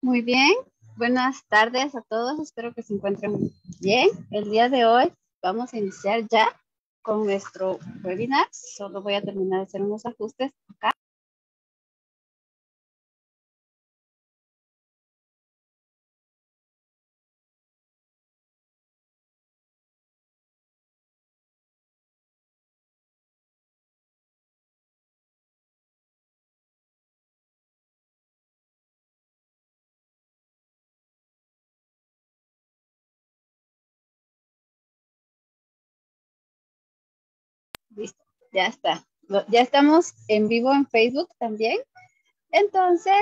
Muy bien, buenas tardes a todos, espero que se encuentren bien. El día de hoy vamos a iniciar ya con nuestro webinar. Solo voy a terminar de hacer unos ajustes acá. Listo, ya está. Ya estamos en vivo en Facebook también. Entonces,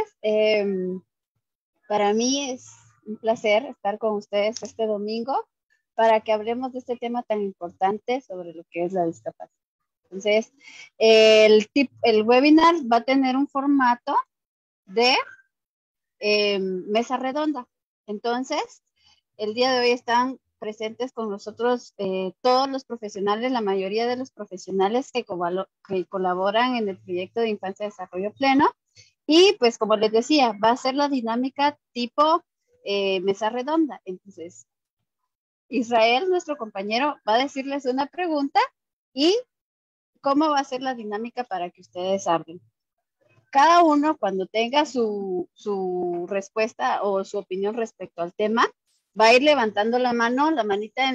para mí es un placer estar con ustedes este domingo para que hablemos de este tema tan importante sobre lo que es la discapacidad. Entonces, el webinar va a tener un formato de mesa redonda. Entonces, el día de hoy están presentes con nosotros todos los profesionales, la mayoría de los profesionales que colaboran en el proyecto de Infancia y Desarrollo Pleno. Y pues como les decía, va a ser la dinámica tipo mesa redonda. Entonces, Israel, nuestro compañero, va a decirles una pregunta y cómo va a ser la dinámica para que ustedes hablen. Cada uno, cuando tenga su respuesta o su opinión respecto al tema, va a ir levantando la mano, la manita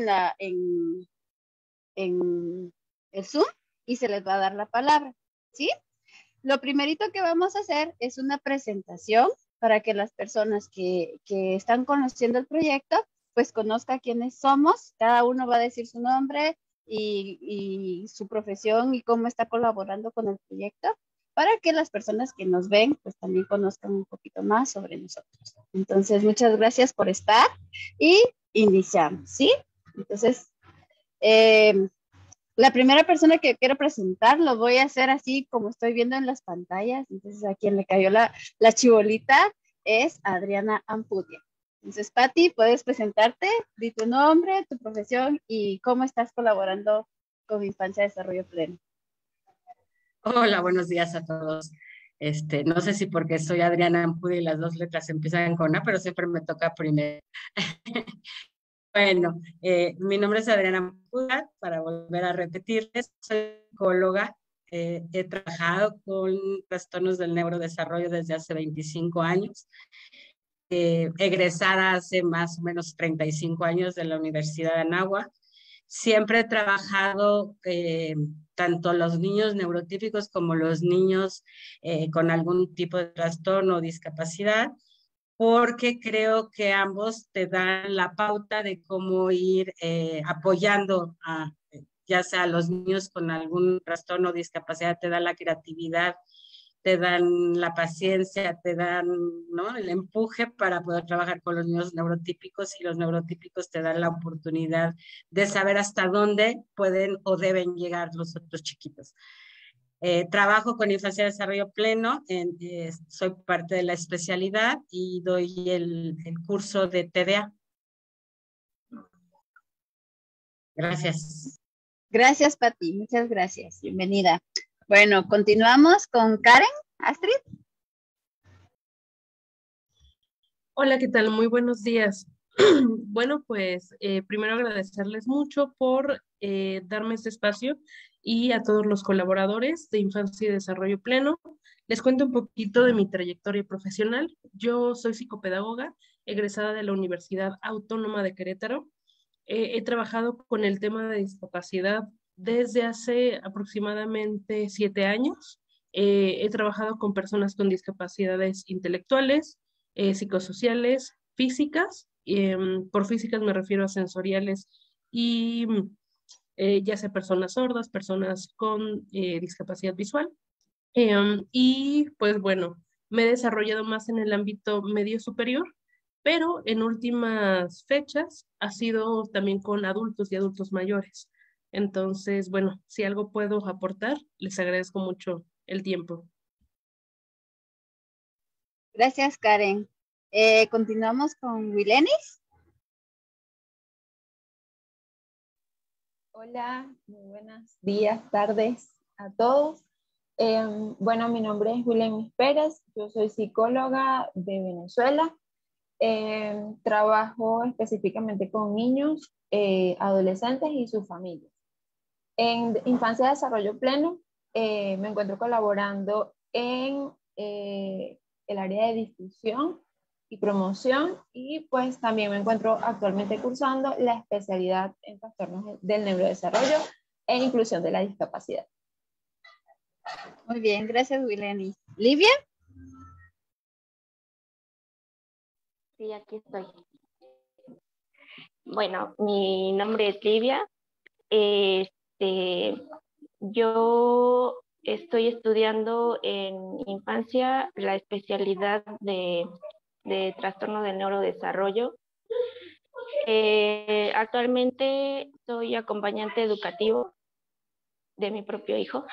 en el Zoom y se les va a dar la palabra, ¿sí? Lo primerito que vamos a hacer es una presentación para que las personas que están conociendo el proyecto, pues conozca quiénes somos. Cada uno va a decir su nombre y su profesión y cómo está colaborando con el proyecto, para que las personas que nos ven, pues también conozcan un poquito más sobre nosotros. Entonces, muchas gracias por estar y iniciamos, ¿sí? Entonces, eh, la primera persona que quiero presentar lo voy a hacer así como estoy viendo en las pantallas. Entonces, a quien le cayó la chibolita es Adriana Ampudia. Entonces, Patti, puedes presentarte, di tu nombre, tu profesión y cómo estás colaborando con Infancia y Desarrollo Pleno. Hola, buenos días a todos. No sé si porque soy Adriana Ampudia y las dos letras empiezan con A, pero siempre me toca primero. Bueno, mi nombre es Adriana Ampudia, para volver a repetirles, soy psicóloga. He trabajado con trastornos del neurodesarrollo desde hace 25 años. Egresada hace más o menos 35 años de la Universidad de Anáhuac. Siempre he trabajado tanto los niños neurotípicos como los niños con algún tipo de trastorno o discapacidad, porque creo que ambos te dan la pauta de cómo ir apoyando ya sea a los niños con algún trastorno o discapacidad, te da la creatividad, te dan la paciencia, te dan, ¿no?, el empuje para poder trabajar con los niños neurotípicos, y los neurotípicos te dan la oportunidad de saber hasta dónde pueden o deben llegar los otros chiquitos. Trabajo con Infancia de Desarrollo Pleno, soy parte de la especialidad y doy el curso de TDA. Gracias. Gracias, Patti. Muchas gracias. Bienvenida. Bueno, continuamos con Karen. Astrid. Hola, ¿qué tal? Muy buenos días. Bueno, pues primero agradecerles mucho por darme este espacio, y a todos los colaboradores de Infancia y Desarrollo Pleno. Les cuento un poquito de mi trayectoria profesional. Yo soy psicopedagoga, egresada de la Universidad Autónoma de Querétaro. He trabajado con el tema de discapacidad desde hace aproximadamente 7 años. He trabajado con personas con discapacidades intelectuales, psicosociales, físicas. Por físicas me refiero a sensoriales y ya sea personas sordas, personas con discapacidad visual. Y pues bueno, me he desarrollado más en el ámbito medio superior, pero en últimas fechas ha sido también con adultos y adultos mayores. Entonces, bueno, si algo puedo aportar, les agradezco mucho el tiempo. Gracias, Karen. Continuamos con Wilenis. Hola, muy buenos días, tardes a todos. Bueno, mi nombre es Wilenis Pérez, yo soy psicóloga de Venezuela. Trabajo específicamente con niños, adolescentes y sus familias. En Infancia de Desarrollo Pleno me encuentro colaborando en el área de difusión y promoción, y pues también me encuentro actualmente cursando la especialidad en trastornos del neurodesarrollo e inclusión de la discapacidad. Muy bien, gracias, Wileni. ¿Livia? Sí, aquí estoy. Bueno, mi nombre es Livia. Yo estoy estudiando en infancia la especialidad de trastorno del neurodesarrollo. Actualmente soy acompañante educativo de mi propio hijo.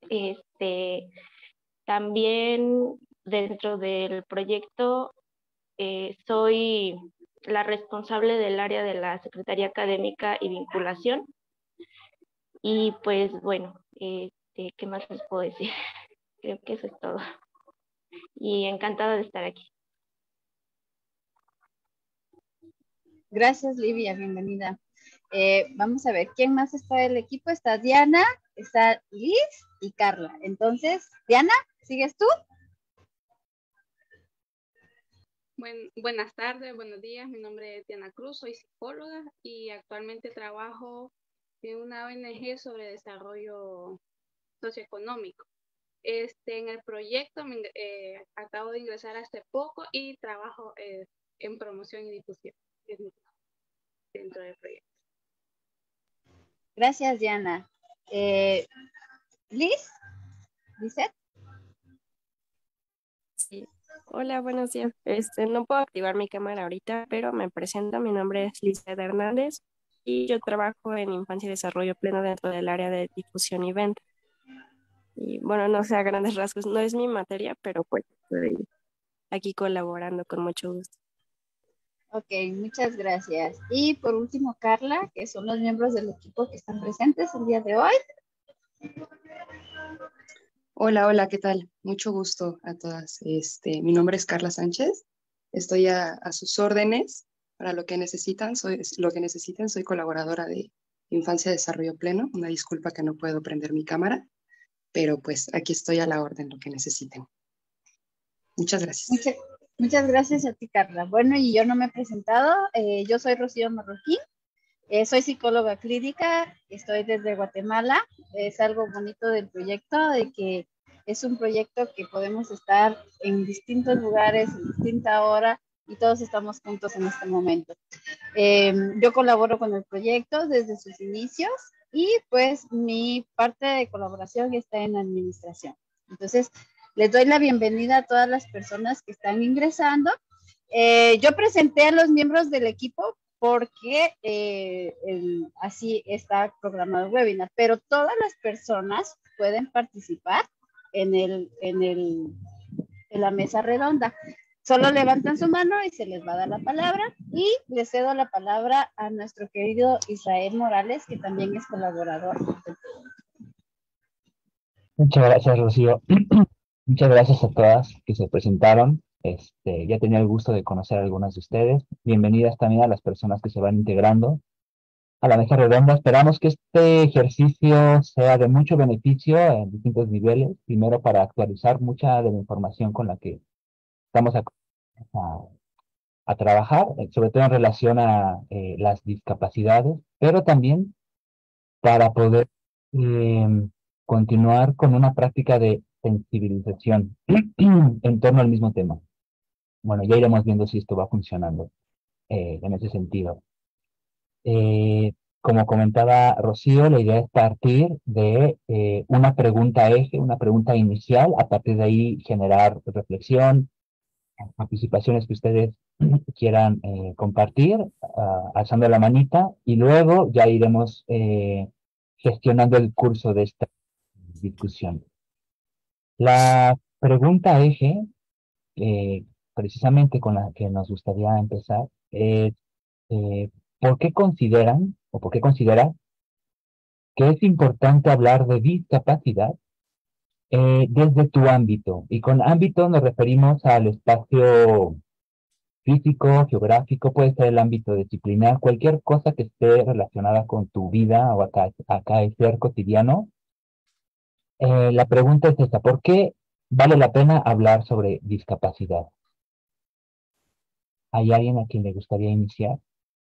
También dentro del proyecto soy la responsable del área de la Secretaría Académica y Vinculación. Y pues bueno, ¿qué más les puedo decir? Creo que eso es todo. Y encantada de estar aquí. Gracias, Livia, bienvenida. Vamos a ver, ¿quién más está del equipo? Está Diana, está Liz y Carla. Entonces, Diana, ¿sigues tú? Buenas tardes, buenos días. Mi nombre es Diana Cruz, soy psicóloga y actualmente trabajo en una ONG sobre desarrollo socioeconómico. En el proyecto acabo de ingresar hace poco y trabajo en promoción y difusión dentro del proyecto. Gracias, Diana. Liz, Lizeth. Sí. Hola, buenos días. No puedo activar mi cámara ahorita, pero me presento. Mi nombre es Lizeth Hernández y yo trabajo en Infancia y Desarrollo Pleno dentro del área de difusión y venta. Y bueno, no sé a grandes rasgos, no es mi materia, pero pues estoy aquí colaborando con mucho gusto. Ok, muchas gracias. Y por último, Carla, que son los miembros del equipo que están presentes el día de hoy. Hola, ¿qué tal? Mucho gusto a todas. Mi nombre es Carla Sánchez. Estoy a sus órdenes para lo que necesitan. Soy colaboradora de Infancia y Desarrollo Pleno. Una disculpa que no puedo prender mi cámara, pero pues aquí estoy a la orden, lo que necesiten. Muchas gracias. Muchas gracias a ti, Carla. Bueno, y yo no me he presentado. Yo soy Rocío Marroquín. Soy psicóloga clínica, estoy desde Guatemala. Es algo bonito del proyecto, de que es un proyecto que podemos estar en distintos lugares, en distinta hora, y todos estamos juntos en este momento. Yo colaboro con el proyecto desde sus inicios y pues mi parte de colaboración está en administración. Entonces, les doy la bienvenida a todas las personas que están ingresando. Yo presenté a los miembros del equipo porque así está programado el webinar, pero todas las personas pueden participar en la mesa redonda. Solo levantan su mano y se les va a dar la palabra, y le cedo la palabra a nuestro querido Israel Morales, que también es colaborador. Muchas gracias, Rocío. Muchas gracias a todas que se presentaron. Ya tenía el gusto de conocer a algunas de ustedes. Bienvenidas también a las personas que se van integrando a la mesa redonda. Esperamos que este ejercicio sea de mucho beneficio en distintos niveles. Primero, para actualizar mucha de la información con la que estamos a trabajar, sobre todo en relación a las discapacidades, pero también para poder continuar con una práctica de sensibilización en torno al mismo tema. Bueno, ya iremos viendo si esto va funcionando en ese sentido. Como comentaba Rocío, la idea es partir de una pregunta eje, una pregunta inicial, a partir de ahí generar reflexión, participaciones que ustedes quieran compartir, alzando la manita, y luego ya iremos gestionando el curso de esta discusión. La pregunta eje, precisamente con la que nos gustaría empezar, es ¿por qué consideran o por qué considera que es importante hablar de discapacidad desde tu ámbito? Y con ámbito nos referimos al espacio físico, geográfico, puede ser el ámbito disciplinar, cualquier cosa que esté relacionada con tu vida o acá el ser cotidiano. La pregunta es esta, ¿por qué vale la pena hablar sobre discapacidad? ¿Hay alguien a quien le gustaría iniciar?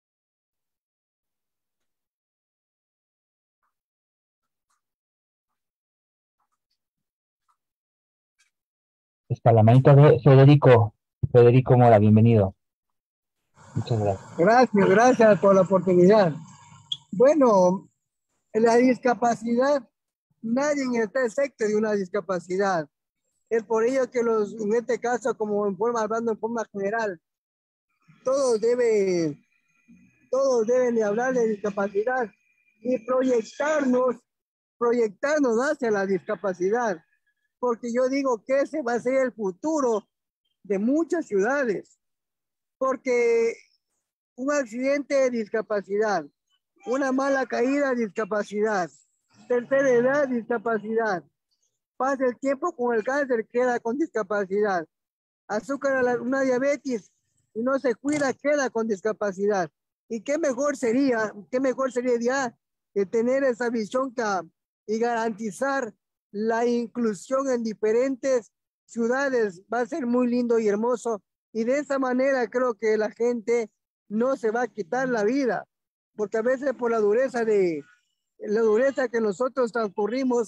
Está la manita de Federico. Federico Mora, bienvenido. Muchas gracias. Gracias por la oportunidad. Bueno, la discapacidad, nadie está exento de una discapacidad. Es por ello que en este caso, como hablando en forma general, todos deben de hablar de discapacidad y proyectarnos hacia la discapacidad, porque yo digo que ese va a ser el futuro de muchas ciudades, porque un accidente de discapacidad, una mala caída de discapacidad, tercera edad discapacidad, pasa el tiempo con el cáncer, queda con discapacidad, azúcar, una diabetes y no se cuida, queda con discapacidad. Y qué mejor sería ya que tener esa visión y garantizar la inclusión en diferentes ciudades. Va a ser muy lindo y hermoso. Y de esa manera creo que la gente no se va a quitar la vida, porque a veces por la dureza que nosotros transcurrimos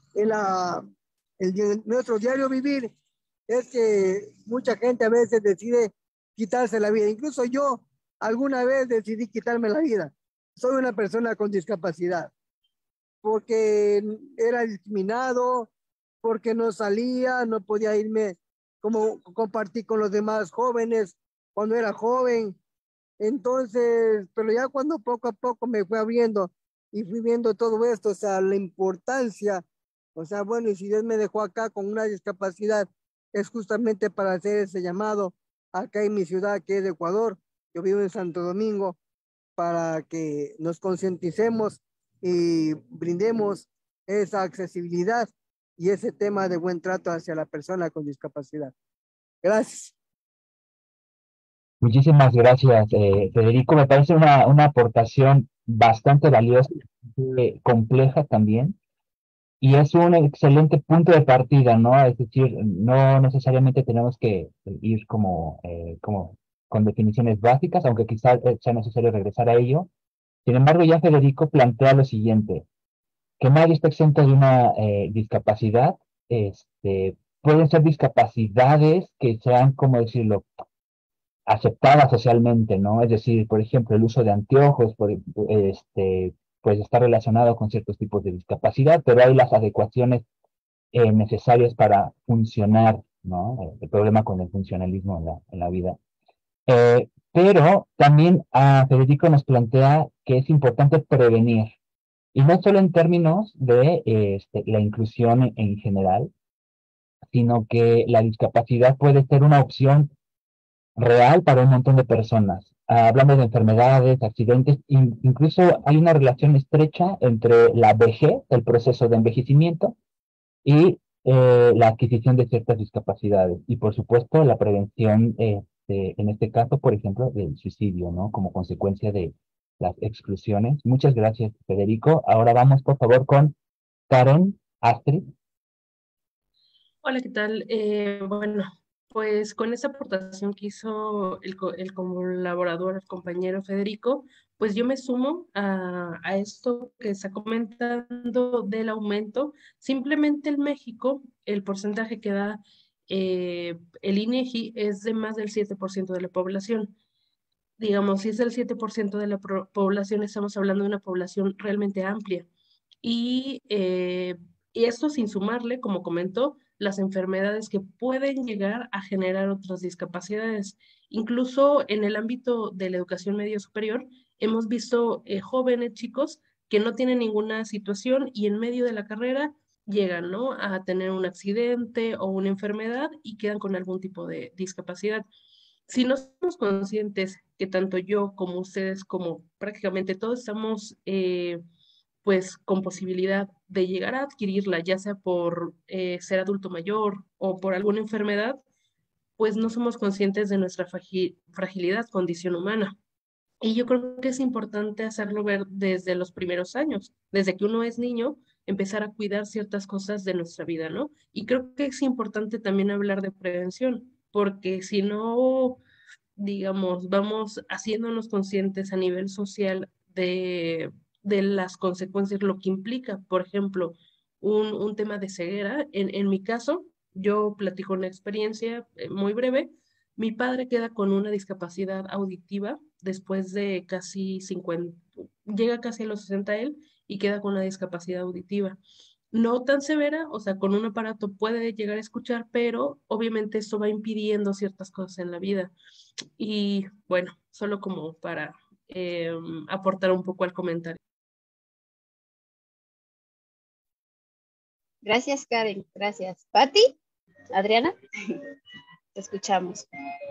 en nuestro diario vivir, es que mucha gente a veces decide quitarse la vida. Incluso yo alguna vez decidí quitarme la vida. Soy una persona con discapacidad, porque era discriminado, porque no salía, no podía irme como compartir con los demás jóvenes cuando era joven. Entonces, pero ya cuando poco a poco me fui abriendo y fui viendo todo esto, o sea, la importancia, o sea, bueno, y si Dios me dejó acá con una discapacidad, es justamente para hacer ese llamado acá en mi ciudad, que es Ecuador. Yo vivo en Santo Domingo, para que nos concienticemos y brindemos esa accesibilidad y ese tema de buen trato hacia la persona con discapacidad. Gracias. Muchísimas gracias, Federico. Me parece una aportación bastante valiosa, compleja también, y es un excelente punto de partida, ¿no? Es decir, no necesariamente tenemos que ir como con definiciones básicas, aunque quizás sea necesario regresar a ello. Sin embargo, ya Federico plantea lo siguiente, que nadie está exento de una discapacidad. Pueden ser discapacidades que sean, como decirlo, aceptadas socialmente, ¿no? Es decir, por ejemplo, el uso de anteojos, pues está relacionado con ciertos tipos de discapacidad, pero hay las adecuaciones necesarias para funcionar, ¿no? El problema con el funcionalismo en la vida. Pero también Federico nos plantea que es importante prevenir, y no solo en términos de la inclusión en general, sino que la discapacidad puede ser una opción real para un montón de personas. Hablando de enfermedades, accidentes, incluso hay una relación estrecha entre la vejez, el proceso de envejecimiento, y la adquisición de ciertas discapacidades. Y por supuesto, la prevención, en este caso, por ejemplo, del suicidio, ¿no? Como consecuencia de las exclusiones. Muchas gracias, Federico. Ahora vamos, por favor, con Karen Astrid. Hola, ¿qué tal? Bueno, pues con esa aportación que hizo el colaborador, el compañero Federico, pues yo me sumo a esto que está comentando del aumento. Simplemente en México, el porcentaje que da el INEGI es de más del 7% de la población. Digamos, si es el 7% de la población, estamos hablando de una población realmente amplia. Y esto sin sumarle, como comentó, las enfermedades que pueden llegar a generar otras discapacidades. Incluso en el ámbito de la educación media superior, hemos visto jóvenes chicos que no tienen ninguna situación y en medio de la carrera llegan, ¿no?, a tener un accidente o una enfermedad y quedan con algún tipo de discapacidad. Si no somos conscientes que tanto yo como ustedes, como prácticamente todos estamos pues con posibilidad de llegar a adquirirla, ya sea por ser adulto mayor o por alguna enfermedad, pues no somos conscientes de nuestra fragilidad, condición humana. Y yo creo que es importante hacerlo ver desde los primeros años, desde que uno es niño, empezar a cuidar ciertas cosas de nuestra vida, ¿no? Y creo que es importante también hablar de prevención, porque si no, digamos, vamos haciéndonos conscientes a nivel social de las consecuencias, lo que implica, por ejemplo, un tema de ceguera. En mi caso, yo platico una experiencia muy breve. Mi padre queda con una discapacidad auditiva después de casi 50, llega casi a los 60 él y queda con una discapacidad auditiva. No tan severa, o sea, con un aparato puede llegar a escuchar, pero obviamente esto va impidiendo ciertas cosas en la vida. Y bueno, solo como para aportar un poco al comentario. Gracias, Karen. Gracias. Pati, Adriana, te escuchamos.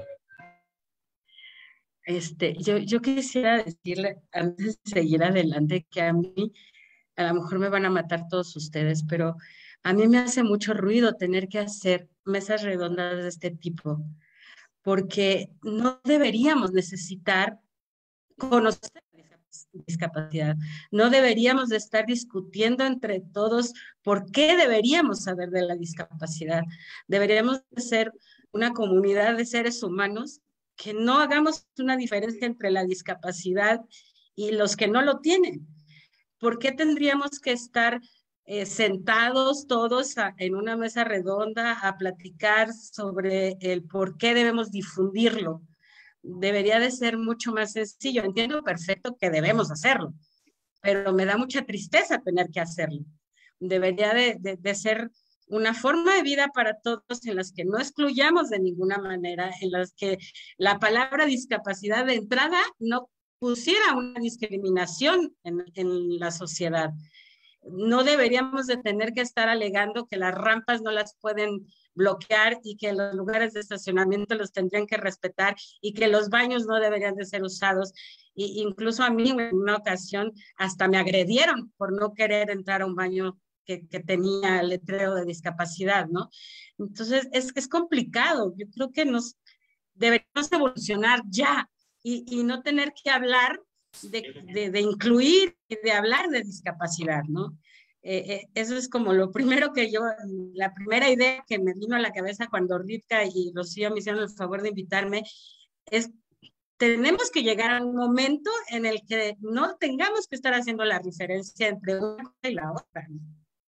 Yo quisiera decirle, antes de seguir adelante, que a mí, a lo mejor me van a matar todos ustedes, pero a mí me hace mucho ruido tener que hacer mesas redondas de este tipo, porque no deberíamos necesitar conocer la discapacidad. No deberíamos de estar discutiendo entre todos por qué deberíamos saber de la discapacidad. Deberíamos de ser una comunidad de seres humanos que no hagamos una diferencia entre la discapacidad y los que no lo tienen. ¿Por qué tendríamos que estar sentados todos en una mesa redonda a platicar sobre el por qué debemos difundirlo? Debería de ser mucho más sencillo. Entiendo perfecto que debemos hacerlo, pero me da mucha tristeza tener que hacerlo. Debería de ser una forma de vida para todos en las que no excluyamos de ninguna manera, en las que la palabra discapacidad de entrada no pusiera una discriminación en la sociedad. No deberíamos de tener que estar alegando que las rampas no las pueden bloquear y que los lugares de estacionamiento los tendrían que respetar y que los baños no deberían de ser usados. Y incluso a mí en una ocasión hasta me agredieron por no querer entrar a un baño que tenía el letrero de discapacidad, ¿no? Entonces es complicado. Yo creo que deberíamos evolucionar ya y no tener que hablar de incluir y de hablar de discapacidad, ¿no? Eso es como lo primero la primera idea que me vino a la cabeza cuando Ritka y Rocío me hicieron el favor de invitarme, es tenemos que llegar a un momento en el que no tengamos que estar haciendo la diferencia entre una cosa y la otra, ¿no?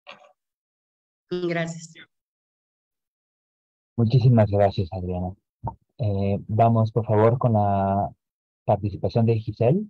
Gracias. Muchísimas gracias, Adriana. Vamos, por favor, con la participación de Giselle.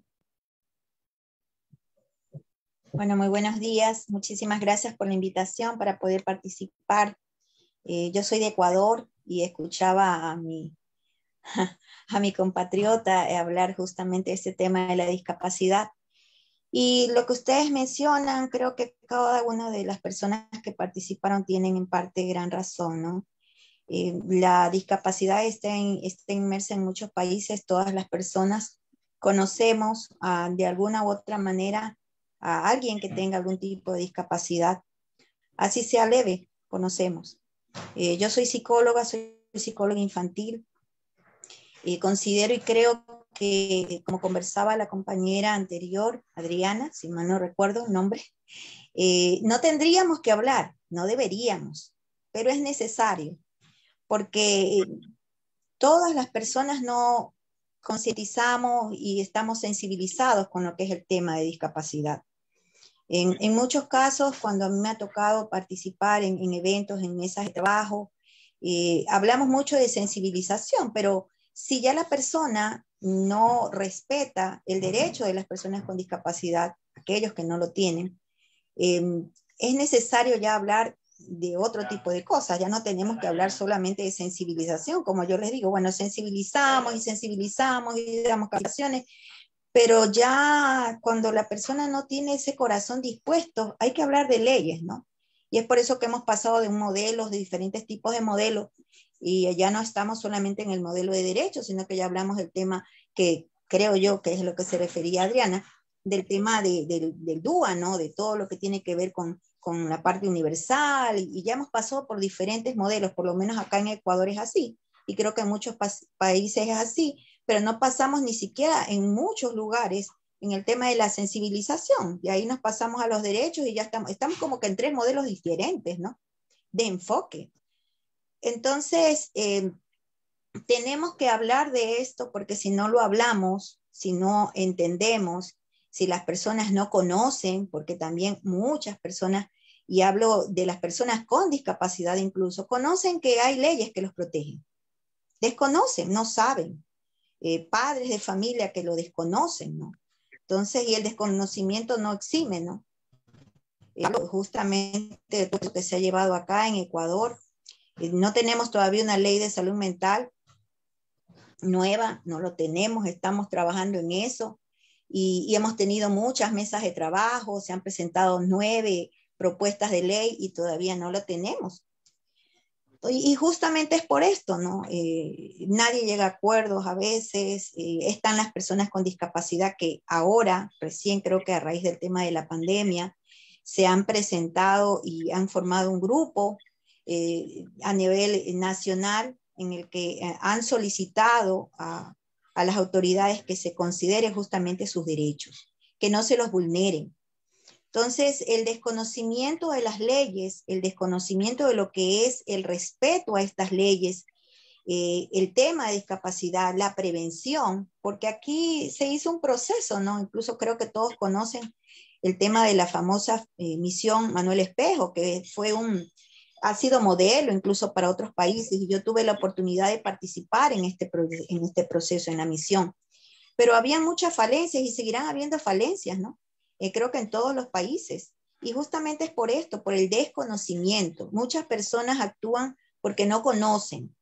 Bueno, muy buenos días. Muchísimas gracias por la invitación para poder participar. Yo soy de Ecuador y escuchaba a mi compatriota hablar justamente de este tema de la discapacidad. Y lo que ustedes mencionan, creo que cada una de las personas que participaron tienen en parte gran razón, ¿no? La discapacidad está inmersa en muchos países. Todas las personas conocemos de alguna u otra manera a alguien que tenga algún tipo de discapacidad, así sea leve, conocemos. Yo soy psicóloga infantil, y considero y creo que, como conversaba la compañera anterior, Adriana, si mal no recuerdo el nombre, no tendríamos que hablar, no deberíamos, pero es necesario, porque todas las personas no concientizamos y estamos sensibilizados con lo que es el tema de discapacidad. En muchos casos, cuando a mí me ha tocado participar en eventos, en mesas de trabajo, hablamos mucho de sensibilización, pero si ya la persona no respeta el derecho de las personas con discapacidad, aquellos que no lo tienen, es necesario ya hablar de otro tipo de cosas. Ya no tenemos que hablar solamente de sensibilización, como yo les digo, bueno, sensibilizamos y damos capacitaciones, pero ya cuando la persona no tiene ese corazón dispuesto, hay que hablar de leyes, ¿no? Y es por eso que hemos pasado de modelos, de diferentes tipos de modelos, y ya no estamos solamente en el modelo de derechos, sino que ya hablamos del tema que creo yo que es lo que se refería Adriana, del tema del DUA, ¿no? De todo lo que tiene que ver con la parte universal, y ya hemos pasado por diferentes modelos, por lo menos acá en Ecuador es así. y creo que en muchos países es así, pero no pasamos ni siquiera en muchos lugares en el tema de la sensibilización, y ahí nos pasamos a los derechos y ya estamos como que en tres modelos diferentes, ¿no? De enfoque. Entonces, tenemos que hablar de esto porque si no lo hablamos, si no entendemos, si las personas no conocen, porque también muchas personas, y hablo de las personas con discapacidad incluso, conocen que hay leyes que los protegen. Desconocen, no saben. Padres de familia que lo desconocen, ¿no? Entonces, y el desconocimiento no exime, ¿no? Justamente lo que se ha llevado acá en Ecuador, no tenemos todavía una ley de salud mental nueva, no lo tenemos, estamos trabajando en eso y hemos tenido muchas mesas de trabajo, se han presentado 9 propuestas de ley y todavía no lo tenemos. Y justamente es por esto, ¿no? Nadie llega a acuerdos a veces, están las personas con discapacidad que ahora, recién creo que a raíz del tema de la pandemia, se han presentado y han formado un grupo a nivel nacional en el que han solicitado a las autoridades que se considere justamente sus derechos, que no se los vulneren. Entonces, el desconocimiento de las leyes, el desconocimiento de lo que es el respeto a estas leyes, el tema de discapacidad, la prevención, porque aquí se hizo un proceso, ¿no? Incluso creo que todos conocen el tema de la famosa misión Manuel Espejo, que ha sido modelo incluso para otros países, y yo tuve la oportunidad de participar en este proceso, en la misión. Pero había muchas falencias y seguirán habiendo falencias, ¿no? Creo que en todos los países. Y justamente es por esto, por el desconocimiento. Muchas personas actúan porque no conocen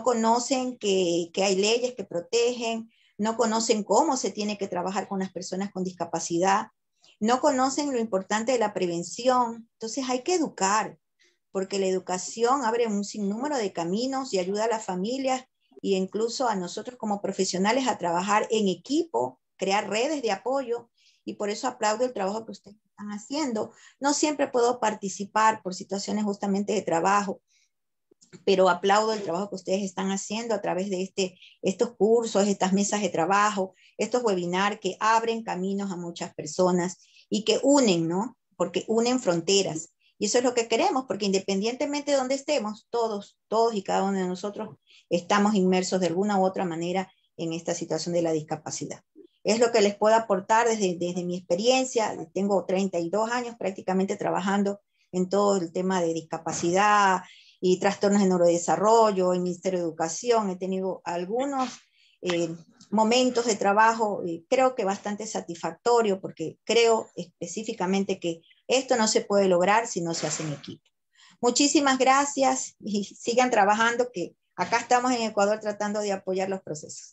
que hay leyes que protegen, no conocen cómo se tiene que trabajar con las personas con discapacidad, no conocen lo importante de la prevención. Entonces hay que educar, porque la educación abre un sinnúmero de caminos y ayuda a las familias e incluso a nosotros como profesionales a trabajar en equipo, crear redes de apoyo, y por eso aplaudo el trabajo que ustedes están haciendo. No siempre puedo participar por situaciones justamente de trabajo, pero aplaudo el trabajo que ustedes están haciendo a través de estos cursos, estas mesas de trabajo, estos webinars que abren caminos a muchas personas y que unen, ¿no? Porque unen fronteras. Y eso es lo que queremos, porque independientemente de donde estemos, todos y cada uno de nosotros estamos inmersos de alguna u otra manera en esta situación de la discapacidad. Es lo que les puedo aportar desde mi experiencia. Tengo 32 años prácticamente trabajando en todo el tema de discapacidad y trastornos de neurodesarrollo, en el Ministerio de Educación. He tenido algunos momentos de trabajo, creo que bastante satisfactorio, porque creo específicamente que esto no se puede lograr si no se hace en equipo. Muchísimas gracias y sigan trabajando, que acá estamos en Ecuador tratando de apoyar los procesos.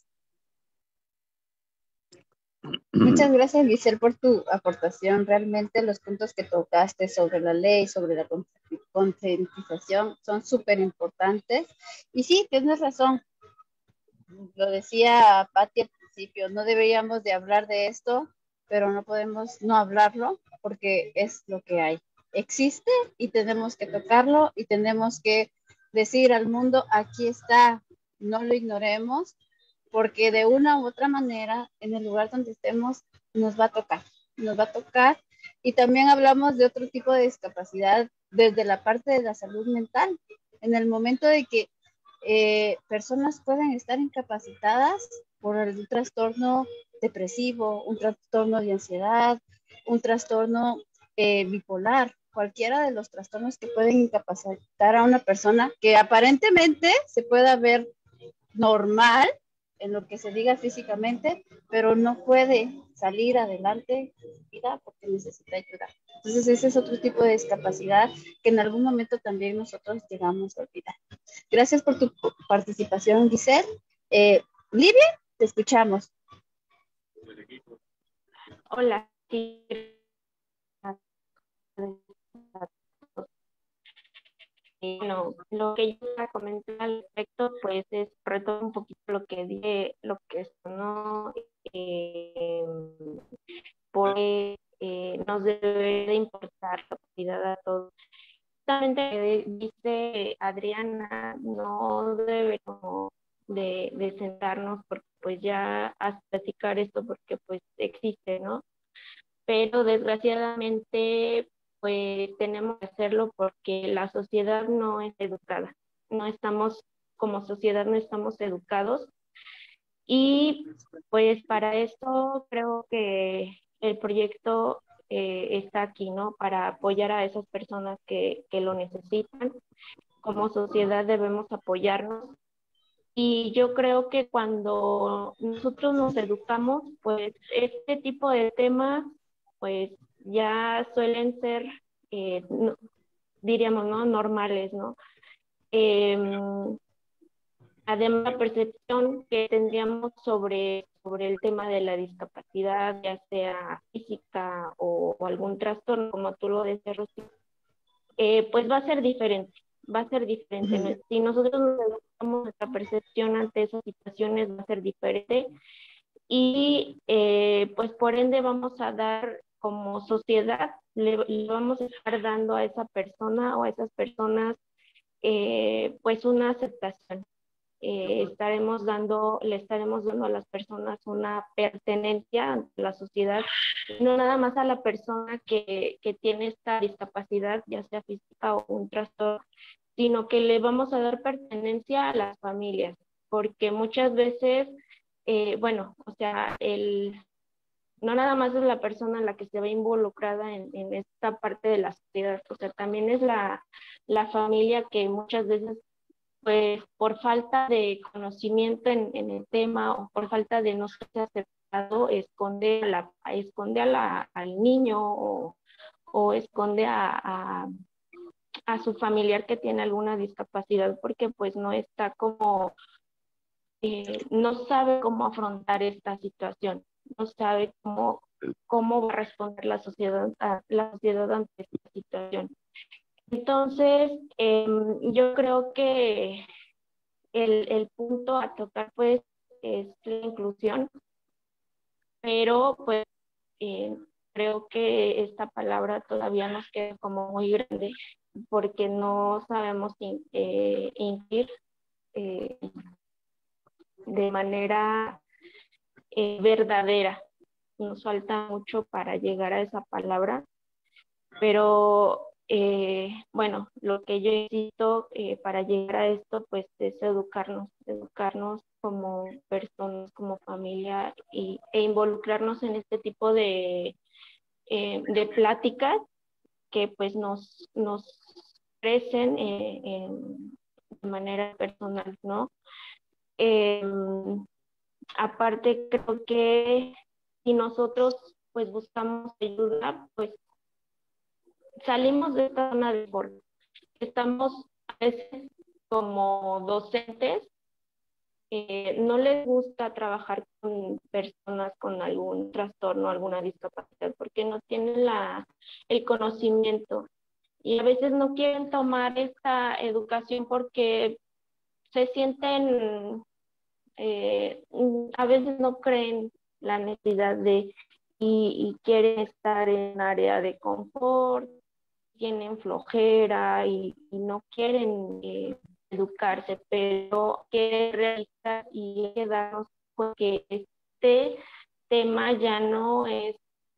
Muchas gracias, Giselle, por tu aportación. Realmente los puntos que tocaste sobre la ley, sobre la concientización, son súper importantes. Y sí, tienes razón. Lo decía Patti al principio, no deberíamos de hablar de esto, pero no podemos no hablarlo porque es lo que hay. Existe y tenemos que tocarlo y tenemos que decir al mundo, aquí está, no lo ignoremos, porque de una u otra manera, en el lugar donde estemos, nos va a tocar. Y también hablamos de otro tipo de discapacidad desde la parte de la salud mental. En el momento de que personas pueden estar incapacitadas por un trastorno depresivo, un trastorno de ansiedad, un trastorno bipolar, cualquiera de los trastornos que pueden incapacitar a una persona que aparentemente se pueda ver normal en lo que se diga físicamente, pero no puede salir adelante en su vida porque necesita ayuda. Entonces ese es otro tipo de discapacidad que en algún momento también nosotros llegamos a olvidar. Gracias por tu participación, Giselle. Livia, te escuchamos. Hola, sí. Bueno, lo que yo iba a comentar al respecto, pues es retomar un poquito lo que dije, lo que sonó, porque nos debe de importar la calidad a todos. justamente dice Adriana, no debemos de sentarnos porque pues ya a platicar esto porque pues existe, ¿no? Pero desgraciadamente pues tenemos que hacerlo porque la sociedad no es educada, no estamos, como sociedad no estamos educados y pues para eso creo que el proyecto está aquí, ¿no? Para apoyar a esas personas que lo necesitan. Como sociedad debemos apoyarnos y yo creo que cuando nosotros nos educamos, pues este tipo de temas, pues ya suelen ser, diríamos, ¿no? Normales, ¿no? Además, la percepción que tendríamos sobre el tema de la discapacidad, ya sea física o algún trastorno, como tú lo decías, Rosy, pues va a ser diferente, va a ser diferente. ¿No? Si nosotros nos educamos, nuestra percepción ante esas situaciones va a ser diferente y pues por ende vamos a dar como sociedad, le vamos a estar dando a esa persona o a esas personas pues una aceptación. Le estaremos dando a las personas una pertenencia ante la sociedad, no nada más a la persona que tiene esta discapacidad, ya sea física o un trastorno, sino que le vamos a dar pertenencia a las familias, porque muchas veces, bueno, o sea, no nada más es la persona la que se ve involucrada en esta parte de la sociedad, o sea, también es la familia que muchas veces pues por falta de conocimiento en el tema o por falta de no ser aceptado, esconde al niño o esconde a su familiar que tiene alguna discapacidad porque pues no está como, no sabe cómo afrontar esta situación, no sabe cómo va a responder la sociedad ante esta situación. Entonces, yo creo que el punto a tocar pues es la inclusión, pero pues creo que esta palabra todavía nos queda como muy grande porque no sabemos incluir de manera verdadera. Nos falta mucho para llegar a esa palabra, pero bueno, lo que yo insisto para llegar a esto pues es educarnos como personas, como familia e involucrarnos en este tipo de pláticas que pues nos crecen de manera personal, ¿no? Aparte creo que si nosotros pues buscamos ayuda, pues salimos de esta zona de confort. Estamos a veces como docentes, no les gusta trabajar con personas con algún trastorno, alguna discapacidad, porque no tienen el conocimiento y a veces no quieren tomar esta educación porque se sienten, a veces no creen la necesidad y quieren estar en área de confort, tienen flojera y no quieren educarse, pero quieren realizar y darnos porque este tema ya no es,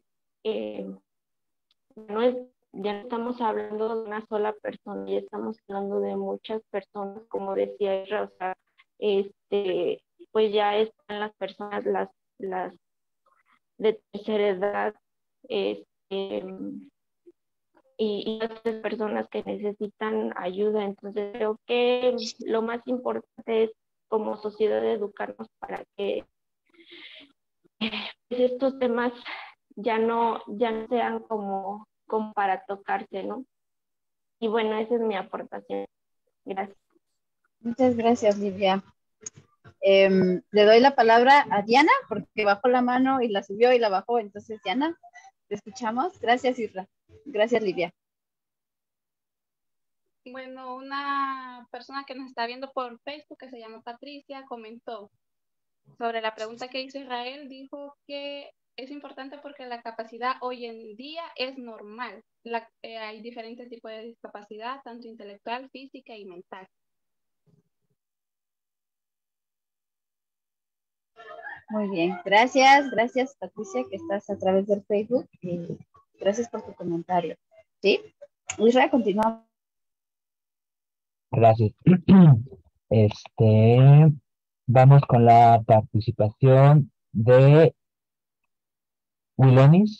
ya no estamos hablando de una sola persona, ya estamos hablando de muchas personas, como decía Isra, o sea, pues ya están las personas, las de tercera edad, y otras personas que necesitan ayuda. Entonces creo que lo más importante es como sociedad educarnos para que estos temas ya no sean como para tocarse, ¿no? Y bueno, esa es mi aportación. Gracias. Muchas gracias, Livia. Le doy la palabra a Diana, porque bajó la mano y la subió y la bajó. Entonces, Diana, te escuchamos. Gracias, Isra. Gracias, Livia. Bueno, una persona que nos está viendo por Facebook, que se llama Patricia, comentó sobre la pregunta que hizo Israel, dijo que es importante porque la capacidad hoy en día es normal. Hay diferentes tipos de discapacidad, tanto intelectual, física y mental. Muy bien, gracias Patricia, que estás a través del Facebook. Gracias por tu comentario. ¿Sí? Israel, continuamos. Gracias. Vamos con la participación de Wilonis.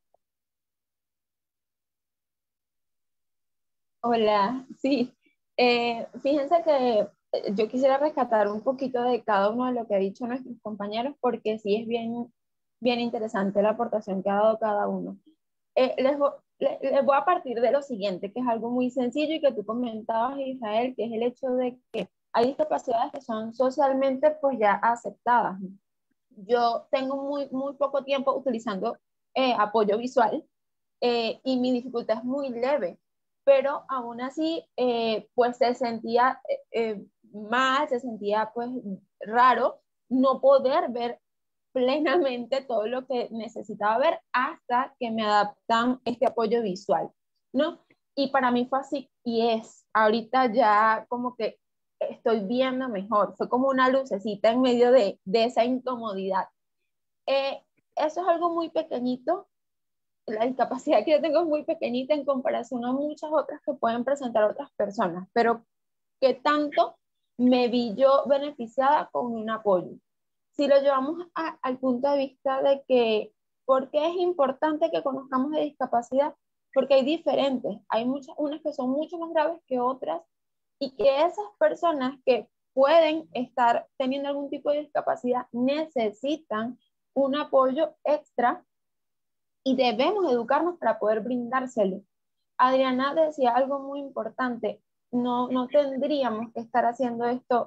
Hola, sí. Fíjense que yo quisiera rescatar un poquito de cada uno de lo que ha dicho nuestros compañeros, porque sí es bien interesante la aportación que ha dado cada uno. Les voy a partir de lo siguiente, que es algo muy sencillo y que tú comentabas, Israel, que es el hecho de que hay discapacidades que son socialmente pues ya aceptadas. Yo tengo muy poco tiempo utilizando apoyo visual, y mi dificultad es muy leve, pero aún así pues se sentía mal, se sentía pues raro no poder ver plenamente todo lo que necesitaba ver hasta que me adaptan este apoyo visual, ¿no? Y para mí fue así y es, ahorita ya como que estoy viendo mejor, fue como una lucecita en medio de esa incomodidad. Eh, Eso es algo muy pequeñito, la discapacidad que yo tengo es muy pequeñita en comparación a muchas otras que pueden presentar otras personas, pero ¿qué tanto me vi yo beneficiada con un apoyo? Si lo llevamos al punto de vista de que, ¿por qué es importante que conozcamos de discapacidad? Porque hay diferentes, hay muchas, unas que son mucho más graves que otras, y que esas personas que pueden estar teniendo algún tipo de discapacidad necesitan un apoyo extra y debemos educarnos para poder brindárselo. Adriana decía algo muy importante, no tendríamos que estar haciendo esto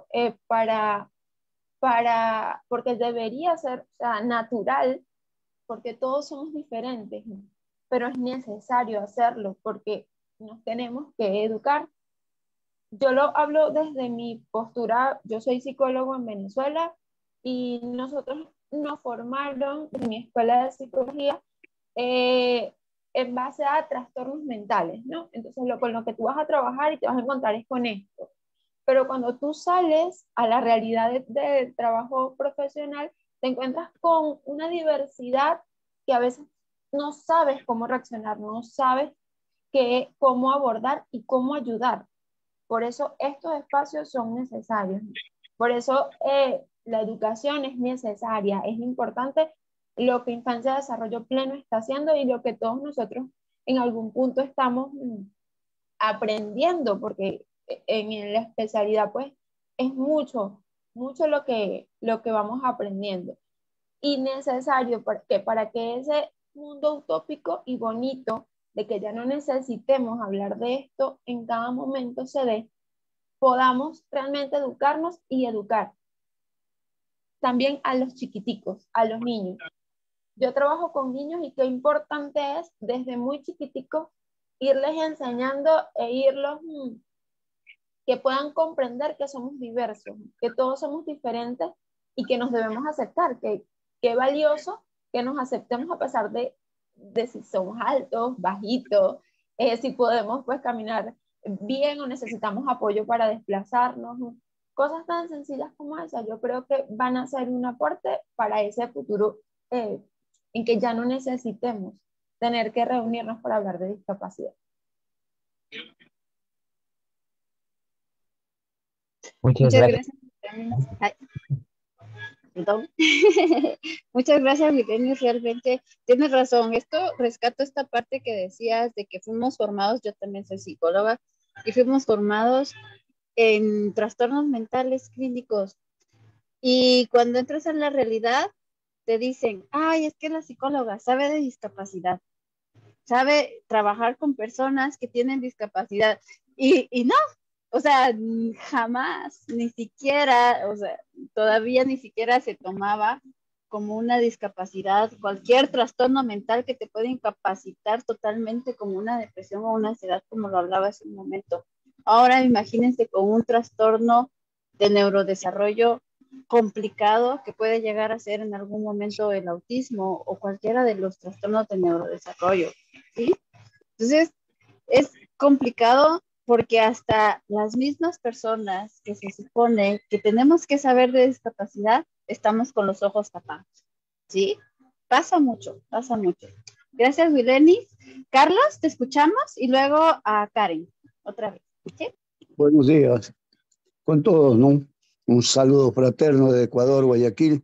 porque debería ser, o sea, natural, porque todos somos diferentes, ¿no? Pero es necesario hacerlo porque nos tenemos que educar. Yo lo hablo desde mi postura, yo soy psicólogo en Venezuela y nosotros nos formaron en mi escuela de psicología en base a trastornos mentales, ¿no? Entonces con lo que tú vas a trabajar y te vas a encontrar es con esto. Pero cuando tú sales a la realidad del trabajo profesional, te encuentras con una diversidad que a veces no sabes cómo reaccionar, no sabes cómo abordar y cómo ayudar. Por eso estos espacios son necesarios. Por eso la educación es necesaria, es importante lo que Infancia de Desarrollo Pleno está haciendo y lo que todos nosotros en algún punto estamos aprendiendo, porque en la especialidad pues es mucho lo que vamos aprendiendo. Y necesario para que ese mundo utópico y bonito de que ya no necesitemos hablar de esto en cada momento se dé, podamos realmente educarnos y educar también a los chiquiticos, a los niños. Yo trabajo con niños y qué importante es desde muy chiquiticos irles enseñando e irlos que puedan comprender que somos diversos, que todos somos diferentes y que nos debemos aceptar, que es valioso que nos aceptemos a pesar de si somos altos, bajitos, si podemos pues caminar bien o necesitamos apoyo para desplazarnos, cosas tan sencillas como esas, yo creo que van a ser un aporte para ese futuro en que ya no necesitemos tener que reunirnos para hablar de discapacidad. Muchas gracias. Perdón. Muchas gracias, Milenios. Realmente tienes razón. Rescato esta parte que decías de que fuimos formados, yo también soy psicóloga, y fuimos formados en trastornos mentales clínicos. Y cuando entras en la realidad, te dicen, ay, es que la psicóloga sabe de discapacidad, sabe trabajar con personas que tienen discapacidad. Y no, o sea, jamás, ni siquiera, o sea, todavía ni siquiera se tomaba como una discapacidad, cualquier trastorno mental que te puede incapacitar totalmente, como una depresión o una ansiedad, como lo hablaba hace un momento. Ahora imagínense con un trastorno de neurodesarrollo complicado que puede llegar a ser en algún momento el autismo o cualquiera de los trastornos de neurodesarrollo, ¿sí? Entonces, es complicado porque hasta las mismas personas que se supone que tenemos que saber de discapacidad, estamos con los ojos tapados, ¿sí? Pasa mucho, pasa mucho. Gracias, Wileni. Carlos, te escuchamos y luego a Karen, otra vez, ¿sí? Buenos días con todos, ¿no? Un saludo fraterno de Ecuador, Guayaquil.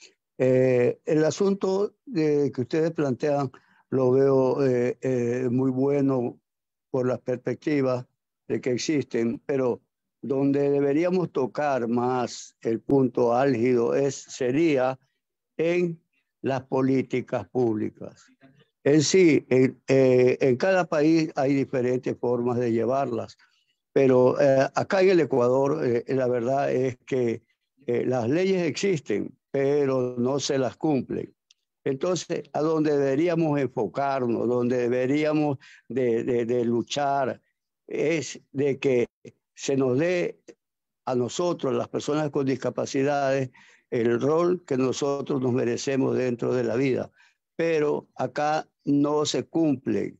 El asunto que ustedes plantean lo veo muy bueno por las perspectivas de que existen, pero donde deberíamos tocar más el punto álgido sería en las políticas públicas. En sí, en cada país hay diferentes formas de llevarlas, pero acá en el Ecuador la verdad es que las leyes existen, pero no se las cumplen. Entonces, a donde deberíamos enfocarnos, donde deberíamos de luchar, es de que se nos dé a nosotros, las personas con discapacidades, el rol que nosotros nos merecemos dentro de la vida. Pero acá no se cumple.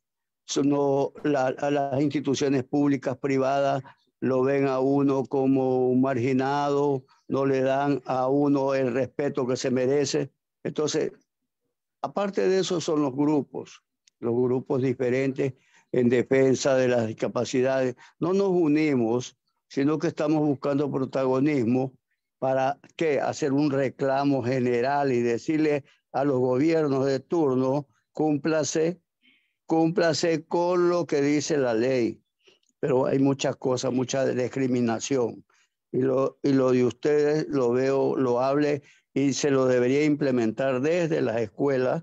Las instituciones públicas, privadas, lo ven a uno como un marginado, no le dan a uno el respeto que se merece. Entonces, aparte de eso son los grupos diferentes en defensa de las discapacidades. No nos unimos, sino que estamos buscando protagonismo para ¿qué? Hacer un reclamo general y decirle a los gobiernos de turno, cúmplase con lo que dice la ley. Pero hay muchas cosas, mucha discriminación. Y lo de ustedes lo veo loable y se lo debería implementar desde las escuelas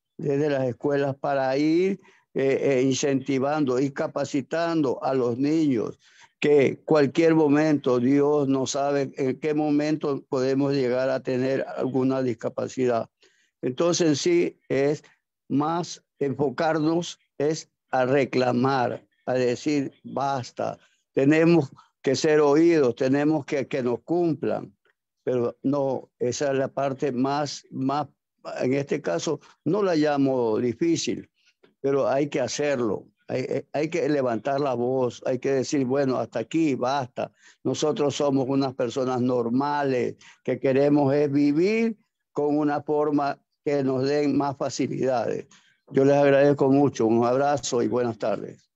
para ir incentivando y capacitando a los niños, que cualquier momento, Dios no sabe en qué momento podemos llegar a tener alguna discapacidad. Entonces, en sí, es más enfocarnos, es a reclamar, a decir, basta, tenemos que ser oídos, tenemos que nos cumplan, pero no, esa es la parte más, en este caso, no la llamo difícil, pero hay que hacerlo. Hay que levantar la voz, hay que decir, bueno, hasta aquí, basta. Nosotros somos unas personas normales, que queremos es vivir con una forma que nos den más facilidades. Yo les agradezco mucho, un abrazo y buenas tardes.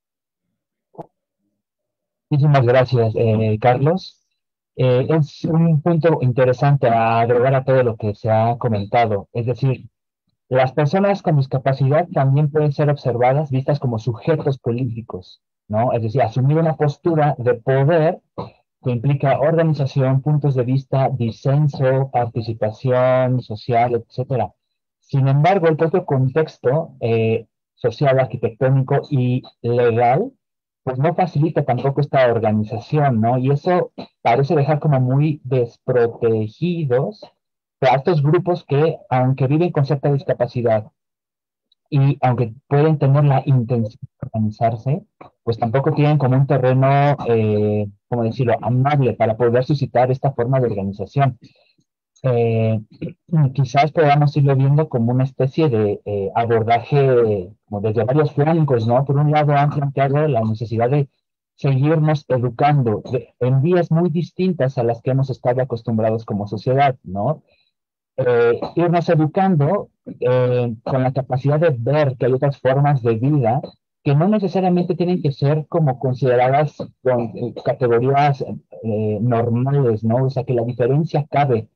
Muchísimas gracias, Carlos. Es un punto interesante a agregar a todo lo que se ha comentado. Es decir, las personas con discapacidad también pueden ser observadas, vistas como sujetos políticos, ¿no? Es decir, asumir una postura de poder que implica organización, puntos de vista, disenso, participación social, etcétera. Sin embargo, el propio contexto social, arquitectónico y legal, pues no facilita tampoco esta organización, ¿no? Y eso parece dejar como muy desprotegidos a estos grupos que, aunque viven con cierta discapacidad y aunque pueden tener la intención de organizarse, pues tampoco tienen como un terreno, ¿cómo decirlo?, amable para poder suscitar esta forma de organización. Eh, Quizás podamos irlo viendo como una especie de abordaje como desde varios flancos, ¿no? Por un lado han planteado la necesidad de seguirnos educando en vías muy distintas a las que hemos estado acostumbrados como sociedad, ¿no? Irnos educando con la capacidad de ver que hay otras formas de vida que no necesariamente tienen que ser como consideradas con categorías normales, ¿no? O sea, que la diferencia cabe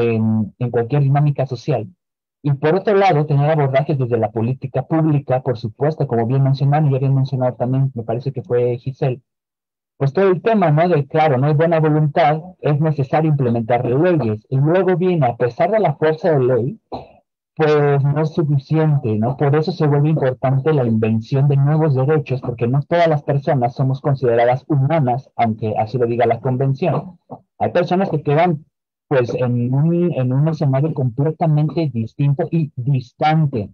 en cualquier dinámica social. Y por otro lado, tener abordajes desde la política pública, por supuesto, como bien mencionaron, y ya bien mencionado también, me parece que fue Giselle, pues todo el tema, ¿no? De, claro, no hay buena voluntad, es necesario implementar leyes. Y luego viene, a pesar de la fuerza de ley, pues no es suficiente, ¿no? Por eso se vuelve importante la invención de nuevos derechos, porque no todas las personas somos consideradas humanas, aunque así lo diga la convención. Hay personas que quedan, pues, en un escenario completamente distinto y distante,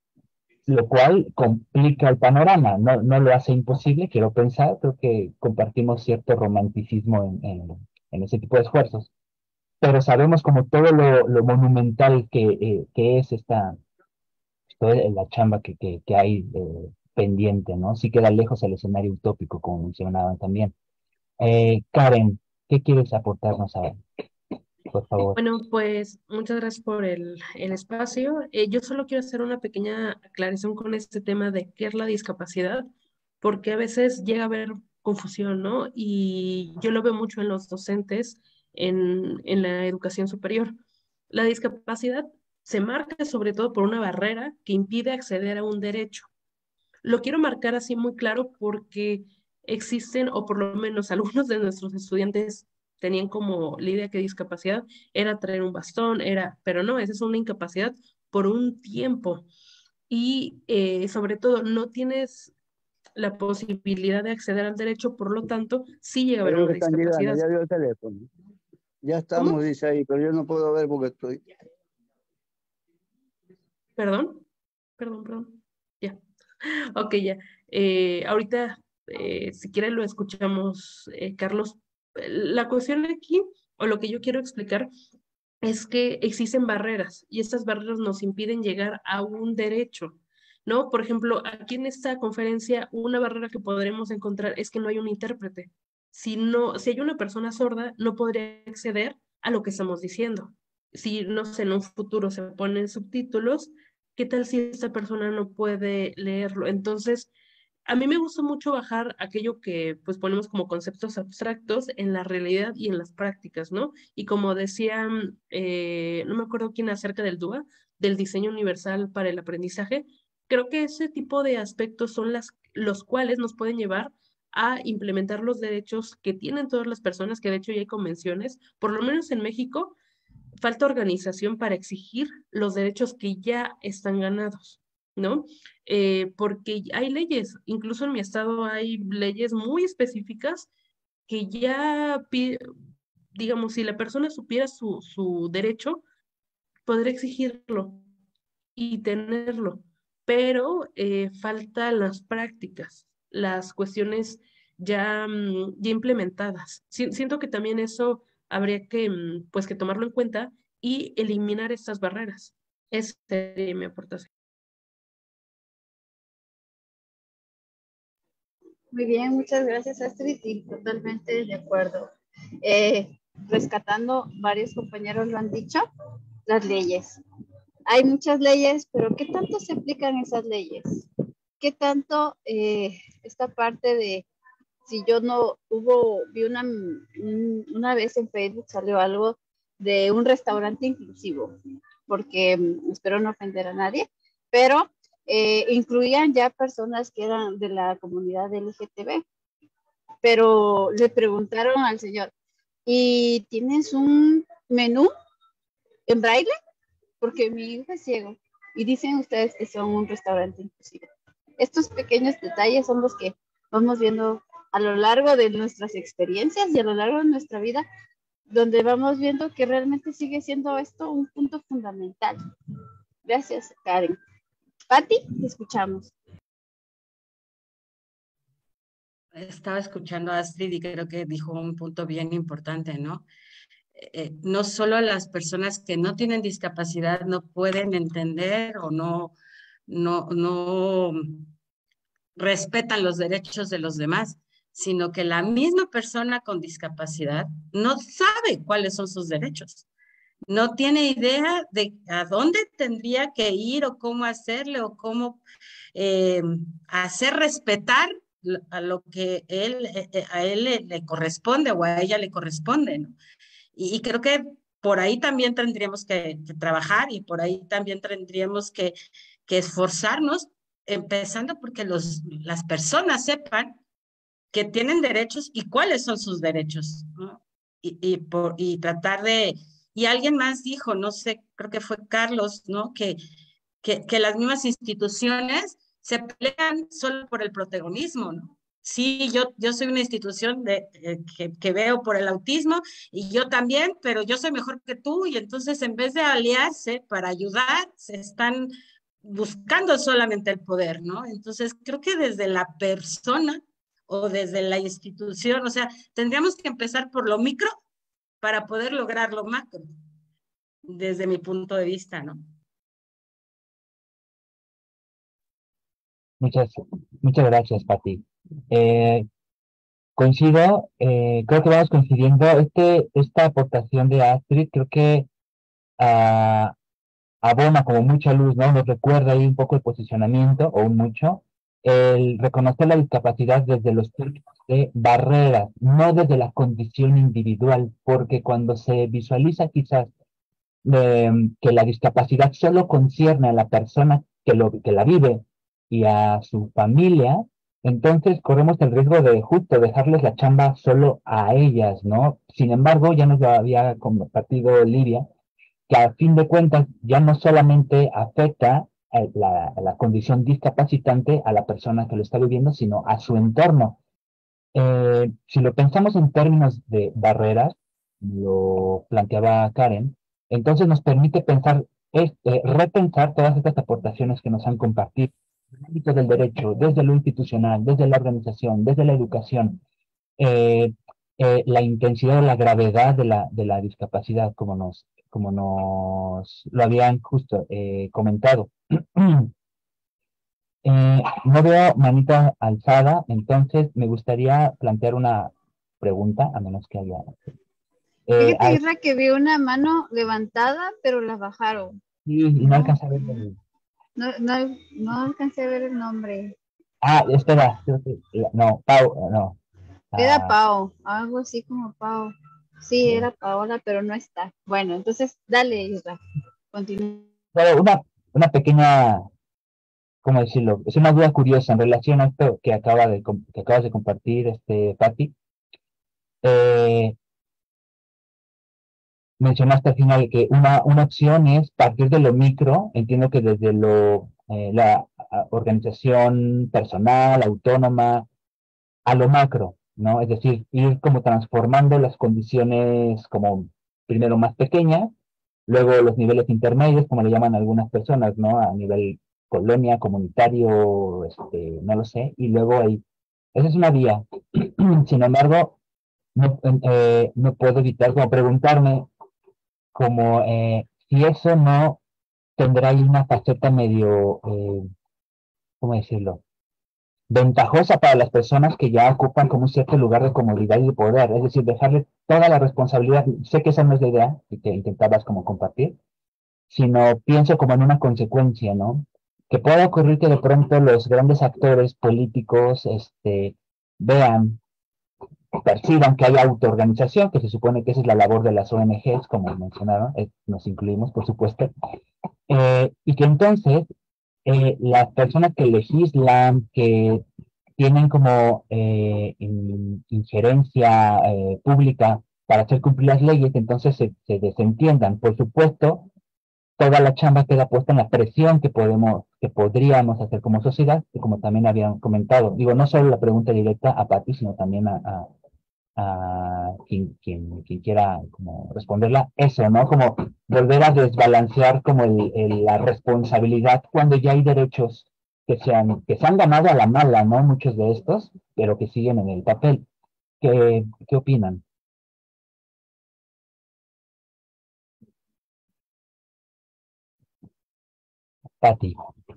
lo cual complica el panorama, no lo hace imposible, quiero pensar, creo que compartimos cierto romanticismo en ese tipo de esfuerzos. pero sabemos como todo lo monumental que es toda la chamba que hay pendiente, ¿no? Sí queda lejos el escenario utópico, como mencionaban también. Karen, ¿qué quieres aportarnos ahora? Por favor. Bueno, pues muchas gracias por el espacio. Yo solo quiero hacer una pequeña aclaración con este tema de qué es la discapacidad, porque a veces llega a haber confusión, ¿no? Y yo lo veo mucho en los docentes en la educación superior. La discapacidad se marca sobre todo por una barrera que impide acceder a un derecho. Lo quiero marcar así muy claro porque existen, o por lo menos algunos de nuestros estudiantes tenían como la idea que discapacidad era traer un bastón, pero no, esa es una incapacidad por un tiempo. Y sobre todo, no tienes la posibilidad de acceder al derecho, por lo tanto, sí llega a haber Creo que una están llegando, discapacidad. ya vio el teléfono. Ya ¿Cómo? estamos, dice ahí, pero yo no puedo ver porque estoy. Perdón, perdón. Ya. Ok, ya. Ahorita, si quieren, lo escuchamos, Carlos. La cuestión aquí, o lo que yo quiero explicar, es que existen barreras y estas barreras nos impiden llegar a un derecho, ¿no? Por ejemplo, aquí en esta conferencia, una barrera que podremos encontrar es que no hay un intérprete. Si hay una persona sorda, no podría acceder a lo que estamos diciendo. Si, no sé, en un futuro se ponen subtítulos, ¿qué tal si esta persona no puede leerlo? Entonces, a mí me gusta mucho bajar aquello que pues ponemos como conceptos abstractos en la realidad y en las prácticas, ¿no? Y como decía, no me acuerdo quién acerca del DUA, del diseño universal para el aprendizaje, creo que ese tipo de aspectos son los cuales nos pueden llevar a implementar los derechos que tienen todas las personas, que de hecho ya hay convenciones, por lo menos en México, falta organización para exigir los derechos que ya están ganados, ¿no? Porque hay leyes, incluso en mi estado hay leyes muy específicas que ya, digamos, si la persona supiera su derecho, podría exigirlo y tenerlo, pero faltan las prácticas, las cuestiones ya implementadas. Siento que también eso habría que, pues, que tomarlo en cuenta y eliminar estas barreras. Esa sería mi aportación. Muy bien, muchas gracias, Astrid, y totalmente de acuerdo. Rescatando, varios compañeros lo han dicho, las leyes. Hay muchas leyes, pero ¿qué tanto se aplican esas leyes? ¿Qué tanto esta parte de, si yo no vi una vez en Facebook salió algo de un restaurante inclusivo, porque espero no ofender a nadie, pero incluían ya personas que eran de la comunidad LGTB, pero le preguntaron al señor, ¿y tienes un menú en braille? Porque mi hijo es ciego y dicen ustedes que son un restaurante inclusivo. Estos pequeños detalles son los que vamos viendo a lo largo de nuestras experiencias y a lo largo de nuestra vida, donde vamos viendo que realmente sigue siendo esto un punto fundamental. Gracias, Karen. Pati, te escuchamos. Estaba escuchando a Astrid y creo que dijo un punto bien importante, ¿no? No solo las personas que no tienen discapacidad no pueden entender o no respetan los derechos de los demás, sino que la misma persona con discapacidad no sabe cuáles son sus derechos. No tiene idea de a dónde tendría que ir o cómo hacerle o cómo hacer respetar a lo que a él le corresponde o a ella le corresponde, ¿no? Y creo que por ahí también tendríamos que trabajar y por ahí también tendríamos que esforzarnos, empezando porque las personas sepan que tienen derechos y cuáles son sus derechos, ¿no? Y tratar de... Y alguien más dijo, no sé, creo que fue Carlos, ¿no? Que las mismas instituciones se pelean solo por el protagonismo, ¿no? Sí, yo soy una institución que veo por el autismo y yo también, pero yo soy mejor que tú y entonces en vez de aliarse para ayudar, se están buscando solamente el poder, ¿no? Entonces creo que desde la persona o desde la institución, o sea, tendríamos que empezar por lo micro para poder lograr lo macro, desde mi punto de vista, ¿no? Muchas gracias, Pati. Coincido, creo que vamos coincidiendo. Esta aportación de Astrid creo que abona como mucha luz, ¿no? Nos recuerda ahí un poco el posicionamiento, o un mucho, el reconocer la discapacidad desde los términos de barreras, no desde la condición individual, porque cuando se visualiza quizás que la discapacidad solo concierne a la persona que la vive y a su familia, entonces corremos el riesgo de justo dejarles la chamba solo a ellas, ¿no? Sin embargo, ya nos lo había compartido Lidia, que a fin de cuentas ya no solamente afecta la condición discapacitante a la persona que lo está viviendo, sino a su entorno. Si lo pensamos en términos de barreras, lo planteaba Karen, entonces nos permite pensar, repensar todas estas aportaciones que nos han compartido en el ámbito del derecho, desde lo institucional, desde la organización, desde la educación, eh, la intensidad o la gravedad de la discapacidad, como nos lo habían justo comentado. No veo manita alzada, entonces me gustaría plantear una pregunta, a menos que haya... Fíjate, Isra, que vi una mano levantada, pero la bajaron. Sí, y no alcancé a ver No alcancé a ver el nombre. Espera, creo que... No, Pau, no. Era Pau, algo así como Pau. Sí, era Paola, pero no está. Bueno, entonces, dale, Isra, continúa. Pero una pequeña... ¿Cómo decirlo? Es una duda curiosa en relación a esto que acabas de compartir, Patti. Mencionaste al final que una opción es partir de lo micro, entiendo que desde la organización personal, autónoma, a lo macro, ¿no? Es decir, ir como transformando las condiciones como primero más pequeñas, luego los niveles intermedios, como le llaman algunas personas, ¿no? A nivel colonia, comunitario, no lo sé, y luego ahí. Esa es una vía. Sin embargo, no puedo evitar como preguntarme como si eso no tendrá ahí una faceta medio, ¿cómo decirlo? Ventajosa para las personas que ya ocupan como un cierto lugar de comodidad y de poder, es decir, dejarle toda la responsabilidad. Sé que esa no es la idea que intentabas como compartir, sino pienso como en una consecuencia, ¿no? Que pueda ocurrir que de pronto los grandes actores políticos vean, perciban que hay autoorganización, que se supone que esa es la labor de las ONGs, como mencionaron, nos incluimos, por supuesto, y que entonces las personas que legislan, que tienen como injerencia pública para hacer cumplir las leyes, entonces se desentiendan. Por supuesto, toda la chamba queda puesta en la presión que podríamos hacer como sociedad, y como también habían comentado. Digo, no solo la pregunta directa a Patti, sino también a quien quiera como responderla, eso, ¿no? Como volver a desbalancear como la responsabilidad cuando ya hay derechos que se han ganado a la mala, ¿no? Muchos de estos, pero que siguen en el papel. ¿Qué opinan? Patti.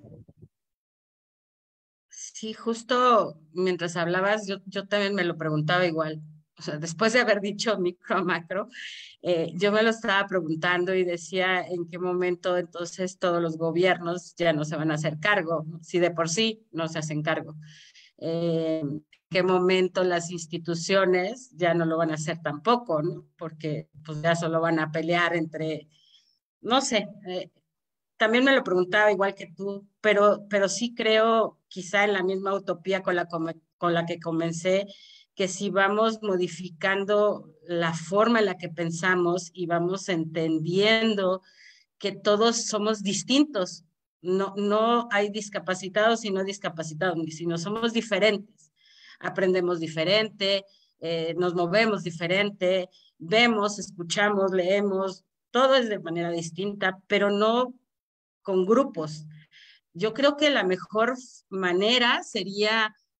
Sí, justo mientras hablabas, yo también me lo preguntaba igual. O sea, después de haber dicho micro a macro, yo me lo estaba preguntando y decía en qué momento entonces todos los gobiernos ya no se van a hacer cargo, ¿no? Si de por sí no se hacen cargo. En qué momento las instituciones ya no lo van a hacer tampoco, ¿no? Porque pues ya solo van a pelear entre, no sé, también me lo preguntaba igual que tú, pero sí creo, quizá en la misma utopía con la que comencé, que si vamos modificando la forma en la que pensamos y vamos entendiendo que todos somos distintos, no hay discapacitados y no discapacitados, sino somos diferentes, aprendemos diferente, nos movemos diferente, vemos, escuchamos, leemos, todo es de manera distinta, pero no con grupos. Yo creo que la mejor manera sería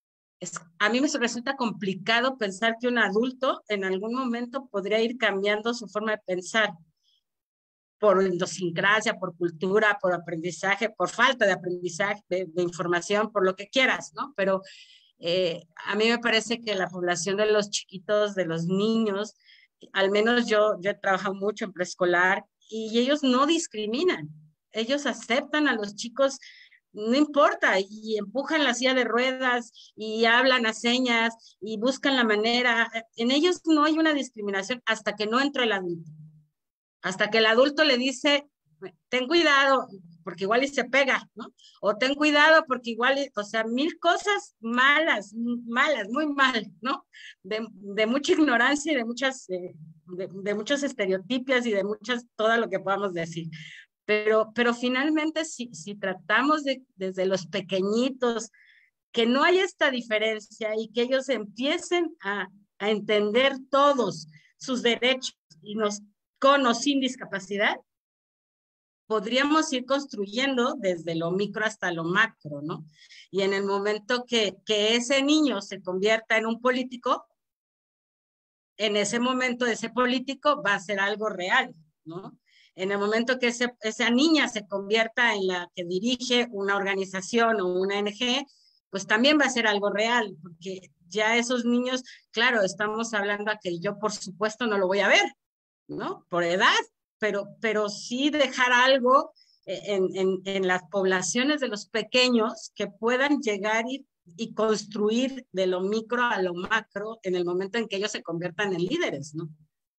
a mí me resulta complicado pensar que un adulto en algún momento podría ir cambiando su forma de pensar por idiosincrasia, por cultura, por aprendizaje, por falta de aprendizaje, de información, por lo que quieras, ¿no? Pero a mí me parece que la población de los chiquitos, de los niños, al menos yo he trabajado mucho en preescolar y ellos no discriminan, ellos aceptan a los chicos, no importa, y empujan la silla de ruedas y hablan a señas y buscan la manera. En ellos no hay una discriminación hasta que no entra el adulto. Hasta que el adulto le dice, ten cuidado, porque igual y se pega, ¿no? O ten cuidado porque igual, o sea, mil cosas malas, muy mal, ¿no? De mucha ignorancia y de muchas estereotipias y de muchas, todo lo que podamos decir. Pero finalmente, si tratamos desde los pequeñitos, que no hay esta diferencia y que ellos empiecen a entender todos sus derechos y con o sin discapacidad, podríamos ir construyendo desde lo micro hasta lo macro, ¿no? Y en el momento que ese niño se convierta en un político, en ese momento ese político va a ser algo real, ¿no? En el momento que esa niña se convierta en la que dirige una organización o una ONG, pues también va a ser algo real, porque ya esos niños, claro, estamos hablando a que yo por supuesto no lo voy a ver, ¿no? Por edad, pero sí dejar algo en las poblaciones de los pequeños que puedan llegar y construir de lo micro a lo macro en el momento en que ellos se conviertan en líderes, ¿no?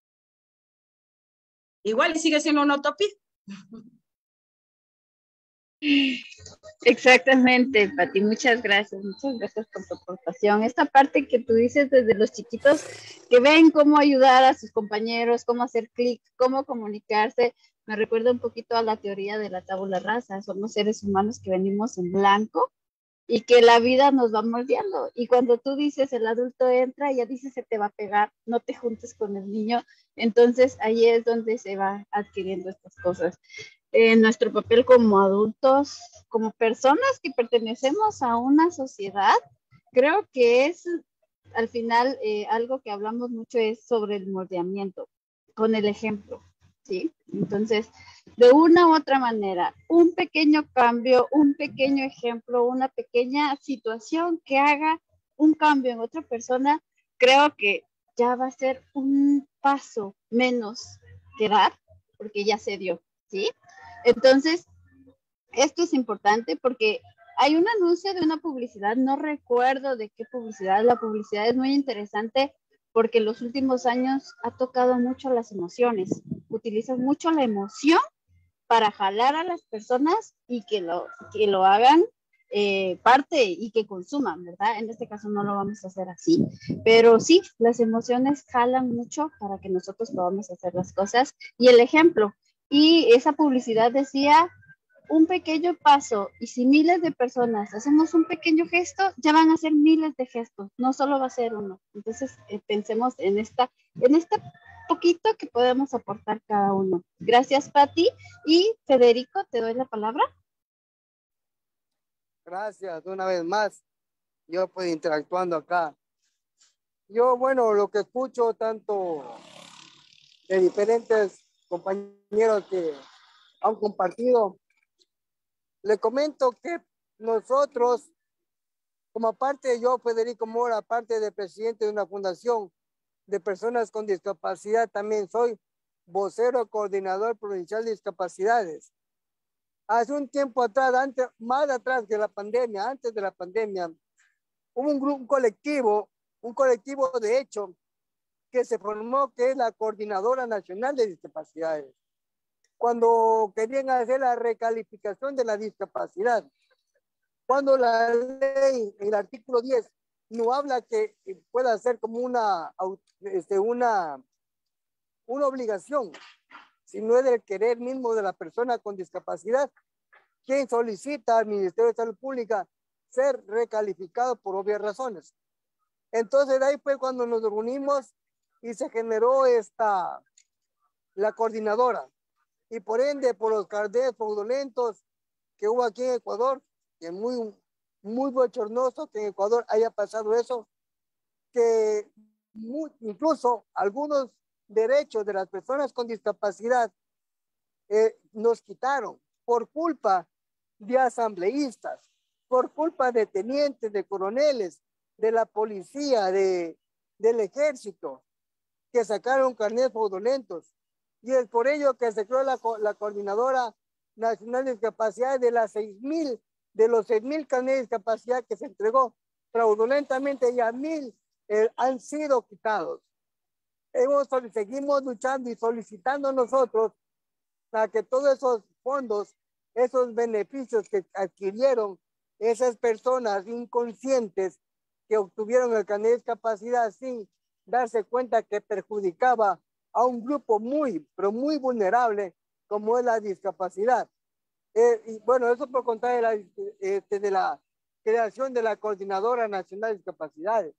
Igual y sigue siendo una utopía. Exactamente, Pati, muchas gracias por tu aportación. Esta parte que tú dices desde los chiquitos que ven cómo ayudar a sus compañeros, cómo hacer clic, cómo comunicarse, me recuerda un poquito a la teoría de la tabula rasa. Somos seres humanos que venimos en blanco y que la vida nos va moldeando. Y cuando tú dices, el adulto entra, ya dices, se te va a pegar, no te juntes con el niño. Entonces ahí es donde se va adquiriendo estas cosas. Nuestro papel como adultos, como personas que pertenecemos a una sociedad, creo que es al final algo que hablamos mucho es sobre el moldeamiento, con el ejemplo, ¿sí? Entonces, de una u otra manera, un pequeño cambio, un pequeño ejemplo, una pequeña situación que haga un cambio en otra persona, creo que ya va a ser un paso menos que dar, porque ya se dio, ¿sí? Entonces, esto es importante porque hay un anuncio de una publicidad, no recuerdo de qué publicidad, la publicidad es muy interesante porque en los últimos años ha tocado mucho las emociones, utilizan mucho la emoción para jalar a las personas y que lo hagan parte y que consuman, ¿verdad? En este caso no lo vamos a hacer así, pero sí, las emociones jalan mucho para que nosotros podamos hacer las cosas y el ejemplo. Y esa publicidad decía un pequeño paso y si miles de personas hacemos un pequeño gesto, ya van a ser miles de gestos, no solo va a ser uno. Entonces pensemos en esta poquito que podemos aportar cada uno. Gracias, Pati. Y Federico, te doy la palabra. Gracias, una vez más. Yo pues interactuando acá. Yo, bueno, lo que escucho tanto de diferentes compañeros que han compartido, le comento que nosotros, como parte yo, Federico Mora, parte de presidente de una fundación de personas con discapacidad, también soy vocero coordinador provincial de discapacidades. Hace un tiempo atrás, más atrás que la pandemia, antes de la pandemia, hubo un colectivo de hecho que se formó, que es la Coordinadora Nacional de Discapacidades, cuando querían hacer la recalificación de la discapacidad. Cuando la ley, el artículo 10, no habla que pueda ser como una obligación, sino es del querer mismo de la persona con discapacidad, quien solicita al Ministerio de Salud Pública ser recalificado por obvias razones. Entonces ahí fue cuando nos reunimos y se generó la coordinadora. Y por ende, por los cardeles fraudulentos que hubo aquí en Ecuador, que muy muy bochornoso que en Ecuador haya pasado eso, que incluso algunos derechos de las personas con discapacidad nos quitaron por culpa de asambleístas, por culpa de tenientes, de coroneles, de la policía, del ejército, que sacaron carnets fraudulentos. Y es por ello que se creó la Coordinadora Nacional de Discapacidad. De los 6,000 carnets de discapacidad que se entregó fraudulentamente, ya 1,000 han sido quitados. Seguimos luchando y solicitando nosotros para que todos esos fondos, esos beneficios que adquirieron esas personas inconscientes que obtuvieron el carnet de discapacidad sin darse cuenta que perjudicaba a un grupo pero muy vulnerable como es la discapacidad. Y bueno, eso por contar de la creación de la Coordinadora Nacional de Discapacidades.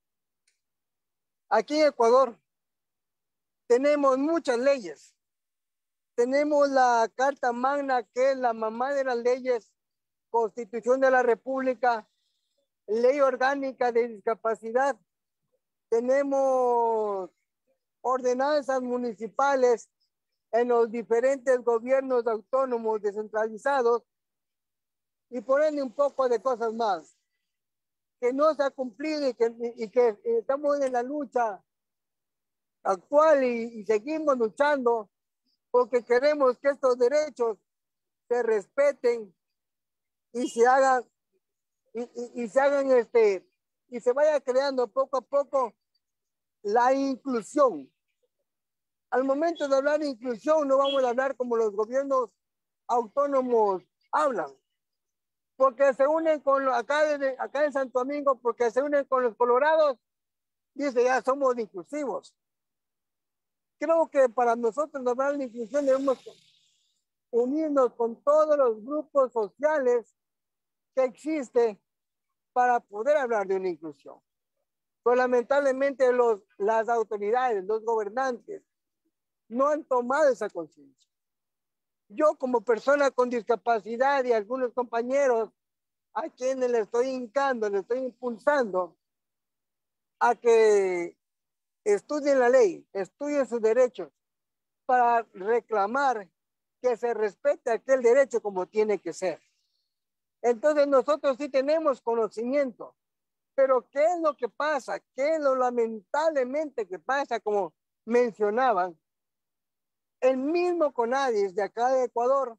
Aquí en Ecuador tenemos muchas leyes. Tenemos la Carta Magna, que es la mamá de las leyes, Constitución de la República, Ley Orgánica de Discapacidad. Tenemos ordenanzas municipales en los diferentes gobiernos autónomos descentralizados y por ende un poco de cosas más que no se ha cumplido y que estamos en la lucha actual y seguimos luchando porque queremos que estos derechos se respeten y se hagan y se vaya creando poco a poco la inclusión. Al momento de hablar de inclusión, no vamos a hablar como los gobiernos autónomos hablan, porque se unen con acá en Santo Domingo, porque se unen con los colorados, dice ya somos inclusivos. Creo que para nosotros hablar de inclusión debemos unirnos con todos los grupos sociales que existen para poder hablar de una inclusión. Pero lamentablemente las autoridades, los gobernantes, no han tomado esa conciencia. Yo como persona con discapacidad y algunos compañeros a quienes le estoy hincando, le estoy impulsando a que estudien la ley, estudien sus derechos para reclamar que se respete aquel derecho como tiene que ser. Entonces nosotros sí tenemos conocimiento, pero ¿qué es lo que pasa? ¿Qué es lo lamentablemente que pasa? Como mencionaban, el mismo CONADIS de acá de Ecuador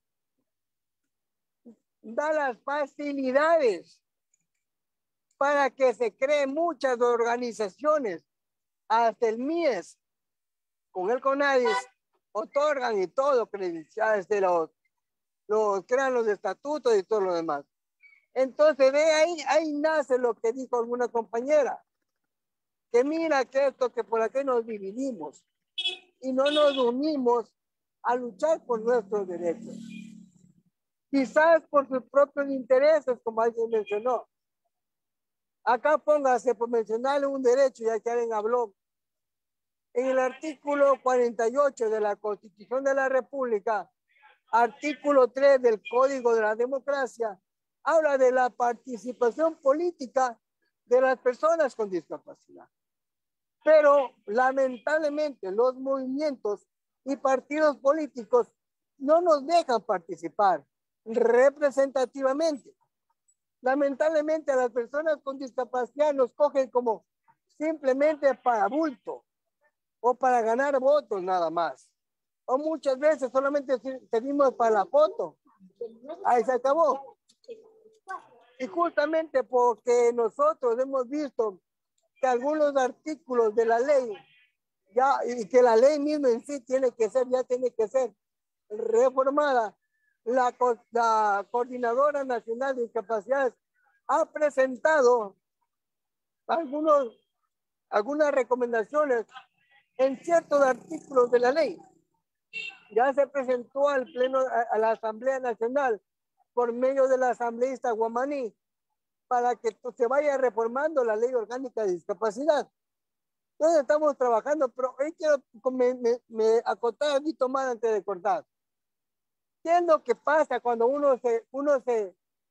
da las facilidades para que se creen muchas organizaciones. Hasta el MIES, con el CONADIS, otorgan y todo credenciales de crean los estatutos y todo lo demás. Entonces de ahí nace lo que dijo alguna compañera, que mira que esto, que por aquí nos dividimos y no nos unimos a luchar por nuestros derechos. Quizás por sus propios intereses, como alguien mencionó. Acá póngase por mencionarle un derecho, ya que alguien habló. En el artículo 48 de la Constitución de la República, artículo 3 del Código de la Democracia, habla de la participación política de las personas con discapacidad. Pero lamentablemente los movimientos y partidos políticos no nos dejan participar representativamente. Lamentablemente a las personas con discapacidad nos cogen como simplemente para bulto o para ganar votos nada más. O muchas veces solamente servimos para la foto. Ahí se acabó. Y justamente porque nosotros hemos visto que algunos artículos de la ley, y que la ley misma en sí tiene que ser reformada, la Coordinadora Nacional de Discapacidades ha presentado algunas recomendaciones en ciertos artículos de la ley. Ya se presentó al Pleno, a la Asamblea Nacional, por medio del asambleísta Guamaní, para que se vaya reformando la Ley Orgánica de Discapacidad. Entonces estamos trabajando, pero hoy quiero me acotar aquí tomar antes de cortar. ¿Qué es lo que pasa cuando uno se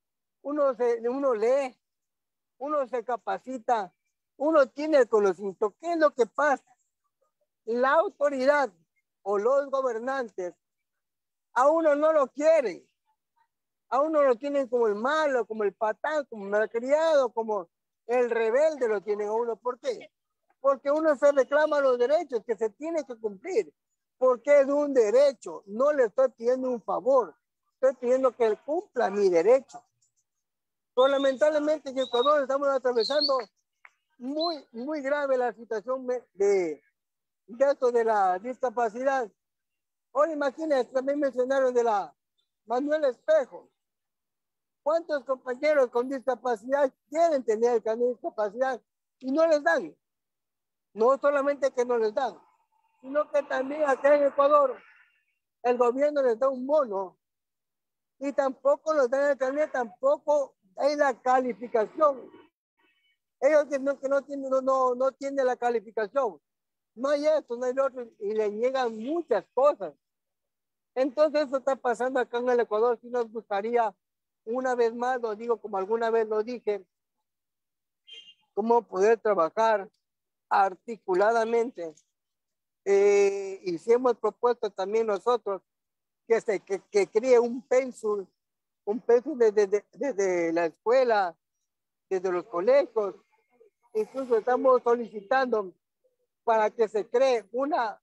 uno lee, uno se capacita, uno tiene el conocimiento. ¿Qué es lo que pasa? La autoridad o los gobernantes a uno no lo quieren. A uno lo tienen como el malo, como el patán, como el malcriado, como el rebelde lo tienen a uno. ¿Por qué? Porque uno se reclama los derechos que se tienen que cumplir. Porque es un derecho. No le estoy pidiendo un favor. Estoy pidiendo que él cumpla mi derecho. Pero lamentablemente en Ecuador estamos atravesando muy grave la situación de esto de la discapacidad. Ahora imagínense, también mencionaron de la Manuel Espejo. ¿Cuántos compañeros con discapacidad quieren tener el carnet de discapacidad y no les dan? No solamente que no les dan, sino que también acá en Ecuador el gobierno les da un bono y tampoco les dan el carnet, tampoco hay la calificación. Ellos que no tienen la calificación. No hay esto, no hay lo otro, y le niegan muchas cosas. Entonces eso está pasando acá en el Ecuador. Si nos gustaría, una vez más, lo digo como alguna vez lo dije, cómo poder trabajar articuladamente. Y si hemos propuesto también nosotros que cree un pénsul desde la escuela, desde los colegios. Incluso estamos solicitando para que se cree una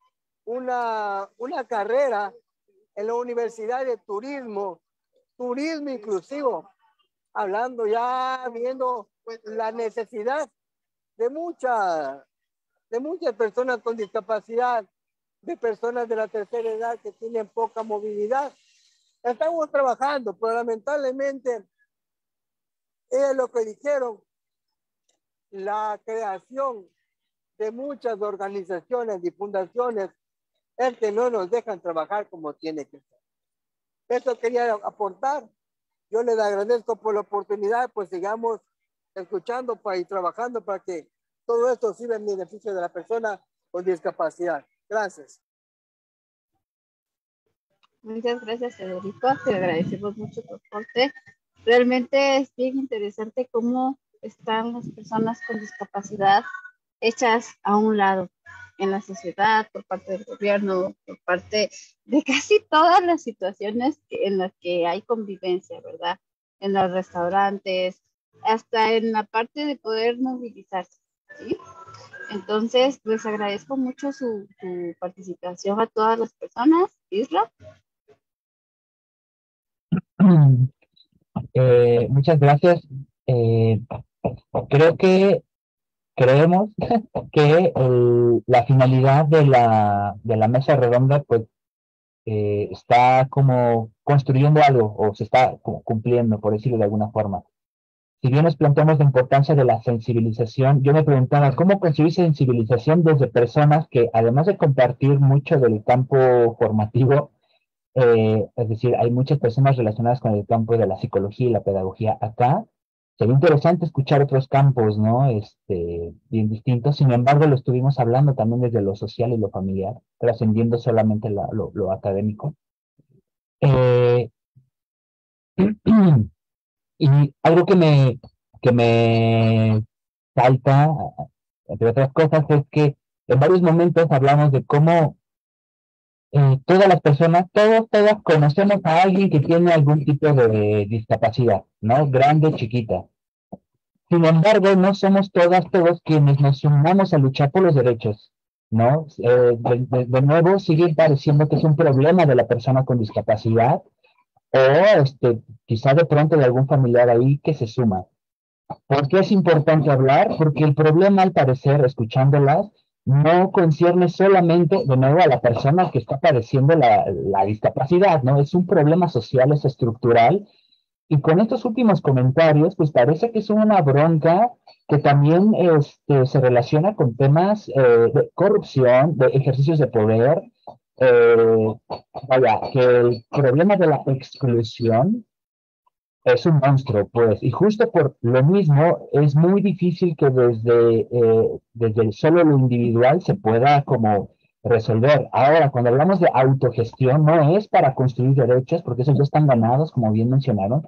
carrera en la Universidad de Turismo inclusivo, hablando ya, viendo la necesidad de muchas personas con discapacidad, de personas de la tercera edad que tienen poca movilidad. Estamos trabajando, pero lamentablemente es lo que dijeron, la creación de muchas organizaciones y fundaciones es que no nos dejan trabajar como tiene que ser. Eso quería aportar. Yo les agradezco por la oportunidad, pues sigamos escuchando y trabajando para que todo esto sirva en beneficio de la persona con discapacidad. Gracias. Muchas gracias, Federico. Te agradecemos mucho tu aporte. Realmente es bien interesante cómo están las personas con discapacidad hechas a un lado en la sociedad, por parte del gobierno, por parte de casi todas las situaciones en las que hay convivencia, ¿verdad? En los restaurantes, hasta en la parte de poder movilizarse, ¿sí? Entonces, les agradezco mucho su participación a todas las personas. Isla. Muchas gracias. Creemos que la finalidad de la mesa redonda pues está como construyendo algo o se está cumpliendo, por decirlo de alguna forma. Si bien nos planteamos la importancia de la sensibilización, yo me preguntaba cómo conseguir sensibilización desde personas que además de compartir mucho del campo formativo, es decir, hay muchas personas relacionadas con el campo de la psicología y la pedagogía acá. Sería interesante escuchar otros campos, ¿no? Bien distintos. Sin embargo, lo estuvimos hablando también desde lo social y lo familiar, trascendiendo solamente lo académico. Y algo que me falta, entre otras cosas, es que en varios momentos hablamos de cómo todas las personas, todas conocemos a alguien que tiene algún tipo de discapacidad, ¿no? Grande, chiquita. Sin embargo, no somos todos quienes nos sumamos a luchar por los derechos, ¿no? De nuevo, sigue pareciendo que es un problema de la persona con discapacidad o quizá de pronto de algún familiar ahí que se suma. ¿Por qué es importante hablar? Porque el problema, al parecer, escuchándolas, no concierne solamente, de nuevo, a la persona que está padeciendo la discapacidad, ¿no? Es un problema social, es estructural. Y con estos últimos comentarios, pues parece que es una bronca que también se relaciona con temas de corrupción, de ejercicios de poder. Vaya, que el problema de la exclusión es un monstruo, pues, y justo por lo mismo es muy difícil que desde solo lo individual se pueda como resolver. Ahora, cuando hablamos de autogestión, no es para construir derechos, porque esos ya están ganados, como bien mencionaron,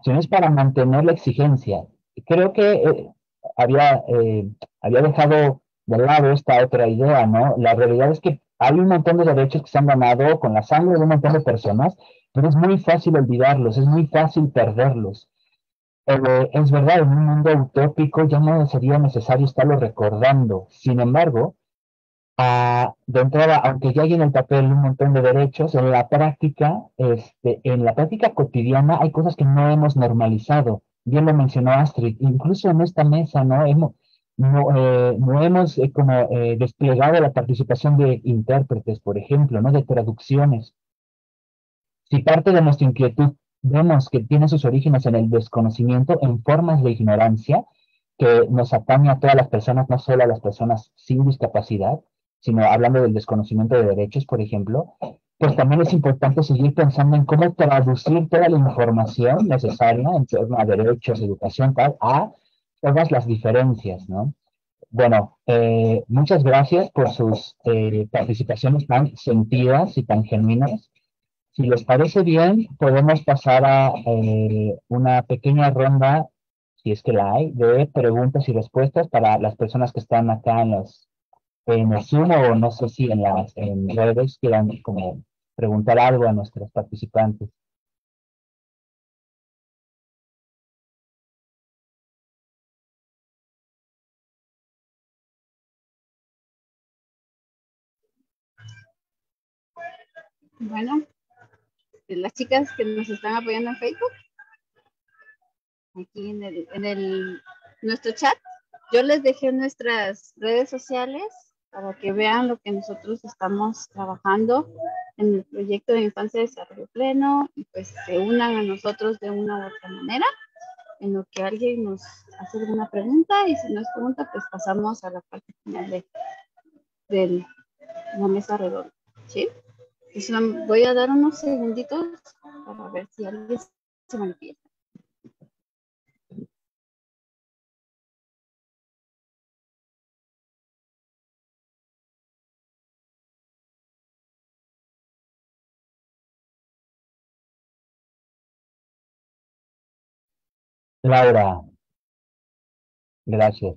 sino es para mantener la exigencia. Creo que había dejado de lado esta otra idea, ¿no? La realidad es que hay un montón de derechos que se han ganado con la sangre de un montón de personas, pero es muy fácil olvidarlos, es muy fácil perderlos. Es verdad, en un mundo utópico ya no sería necesario estarlo recordando. Sin embargo, de entrada, aunque ya hay en el papel un montón de derechos, en la práctica cotidiana hay cosas que no hemos normalizado. Bien lo mencionó Astrid, incluso en esta mesa no hemos desplegado la participación de intérpretes, por ejemplo, ¿no? De traducciones. Si parte de nuestra inquietud vemos que tiene sus orígenes en el desconocimiento, en formas de ignorancia, que nos atañe a todas las personas, no solo a las personas sin discapacidad, sino hablando del desconocimiento de derechos, por ejemplo, pues también es importante seguir pensando en cómo traducir toda la información necesaria en torno a derechos, educación, tal, a todas las diferencias, ¿no? Bueno, muchas gracias por sus participaciones tan sentidas y tan genuinas. Si les parece bien, podemos pasar a una pequeña ronda, si es que la hay, de preguntas y respuestas para las personas que están acá en el Zoom o no sé si en redes quieran como preguntar algo a nuestros participantes. Bueno, las chicas que nos están apoyando en Facebook, aquí en nuestro chat, yo les dejé nuestras redes sociales para que vean lo que nosotros estamos trabajando en el proyecto de Infancia de Desarrollo Pleno y pues se unan a nosotros de una u otra manera en lo que alguien nos hace alguna pregunta y si no es pregunta pues pasamos a la parte final de la mesa redonda, ¿sí? Entonces, voy a dar unos segunditos para ver si alguien se manifiesta. Laura, gracias.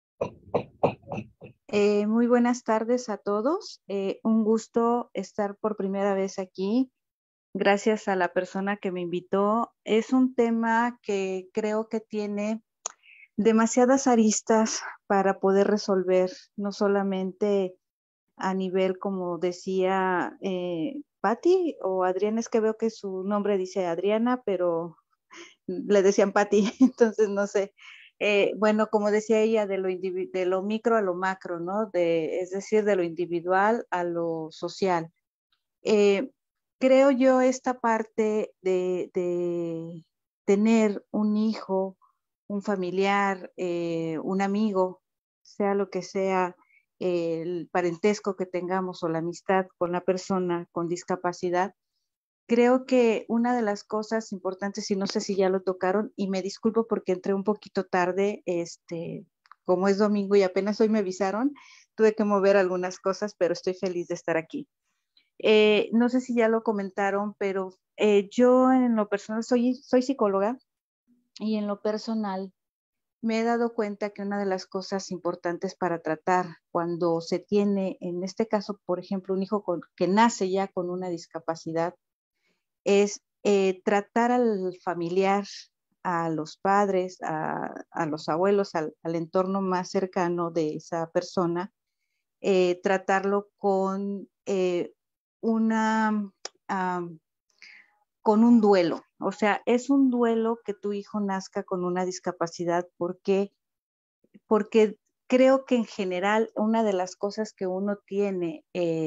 Muy buenas tardes a todos. Un gusto estar por primera vez aquí. Gracias a la persona que me invitó. Es un tema que creo que tiene demasiadas aristas para poder resolver, no solamente a nivel, como decía Patti o Adriana, es que veo que su nombre dice Adriana, pero le decían Patti, entonces no sé. Bueno, como decía ella, de lo micro a lo macro, ¿no? Es decir, de lo individual a lo social. Creo yo esta parte de tener un hijo, un familiar, un amigo, sea lo que sea el parentesco que tengamos o la amistad con la persona con discapacidad, creo que una de las cosas importantes, y no sé si ya lo tocaron, y me disculpo porque entré un poquito tarde, como es domingo y apenas hoy me avisaron, tuve que mover algunas cosas, pero estoy feliz de estar aquí. No sé si ya lo comentaron, pero yo en lo personal soy psicóloga y en lo personal me he dado cuenta que una de las cosas importantes para tratar cuando se tiene, en este caso, por ejemplo, un hijo que nace ya con una discapacidad, es tratar al familiar, a los padres, a los abuelos, al entorno más cercano de esa persona, tratarlo con con un duelo. O sea, es un duelo que tu hijo nazca con una discapacidad porque creo que en general una de las cosas que uno tiene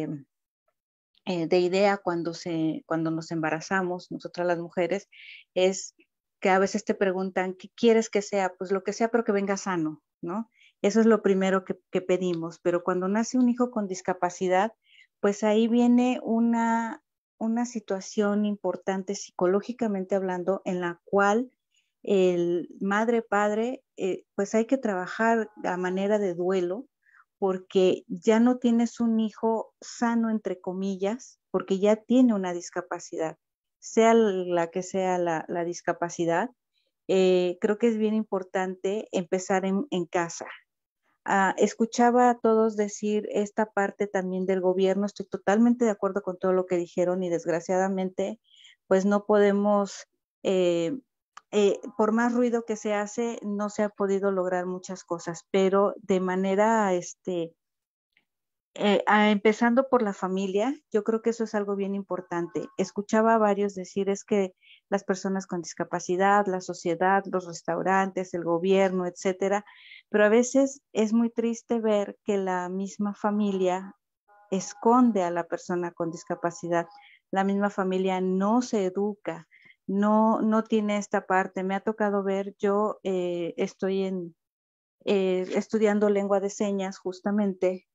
de idea cuando nos embarazamos, nosotras las mujeres, es que a veces te preguntan, ¿qué quieres que sea? Pues lo que sea, pero que venga sano, ¿no? Eso es lo primero que pedimos, pero cuando nace un hijo con discapacidad, pues ahí viene una situación importante psicológicamente hablando, en la cual el madre, padre, pues hay que trabajar a manera de duelo, porque ya no tienes un hijo sano, entre comillas, porque ya tiene una discapacidad, sea la que sea la discapacidad, creo que es bien importante empezar en casa. Escuchaba a todos decir esta parte también del gobierno, estoy totalmente de acuerdo con todo lo que dijeron y desgraciadamente pues no podemos, por más ruido que se hace, no se ha podido lograr muchas cosas, pero de manera, empezando por la familia, yo creo que eso es algo bien importante. Escuchaba a varios decir es que las personas con discapacidad, la sociedad, los restaurantes, el gobierno, etcétera, pero a veces es muy triste ver que la misma familia esconde a la persona con discapacidad. La misma familia no se educa, no tiene esta parte. Me ha tocado ver, yo estoy estudiando lengua de señas justamente,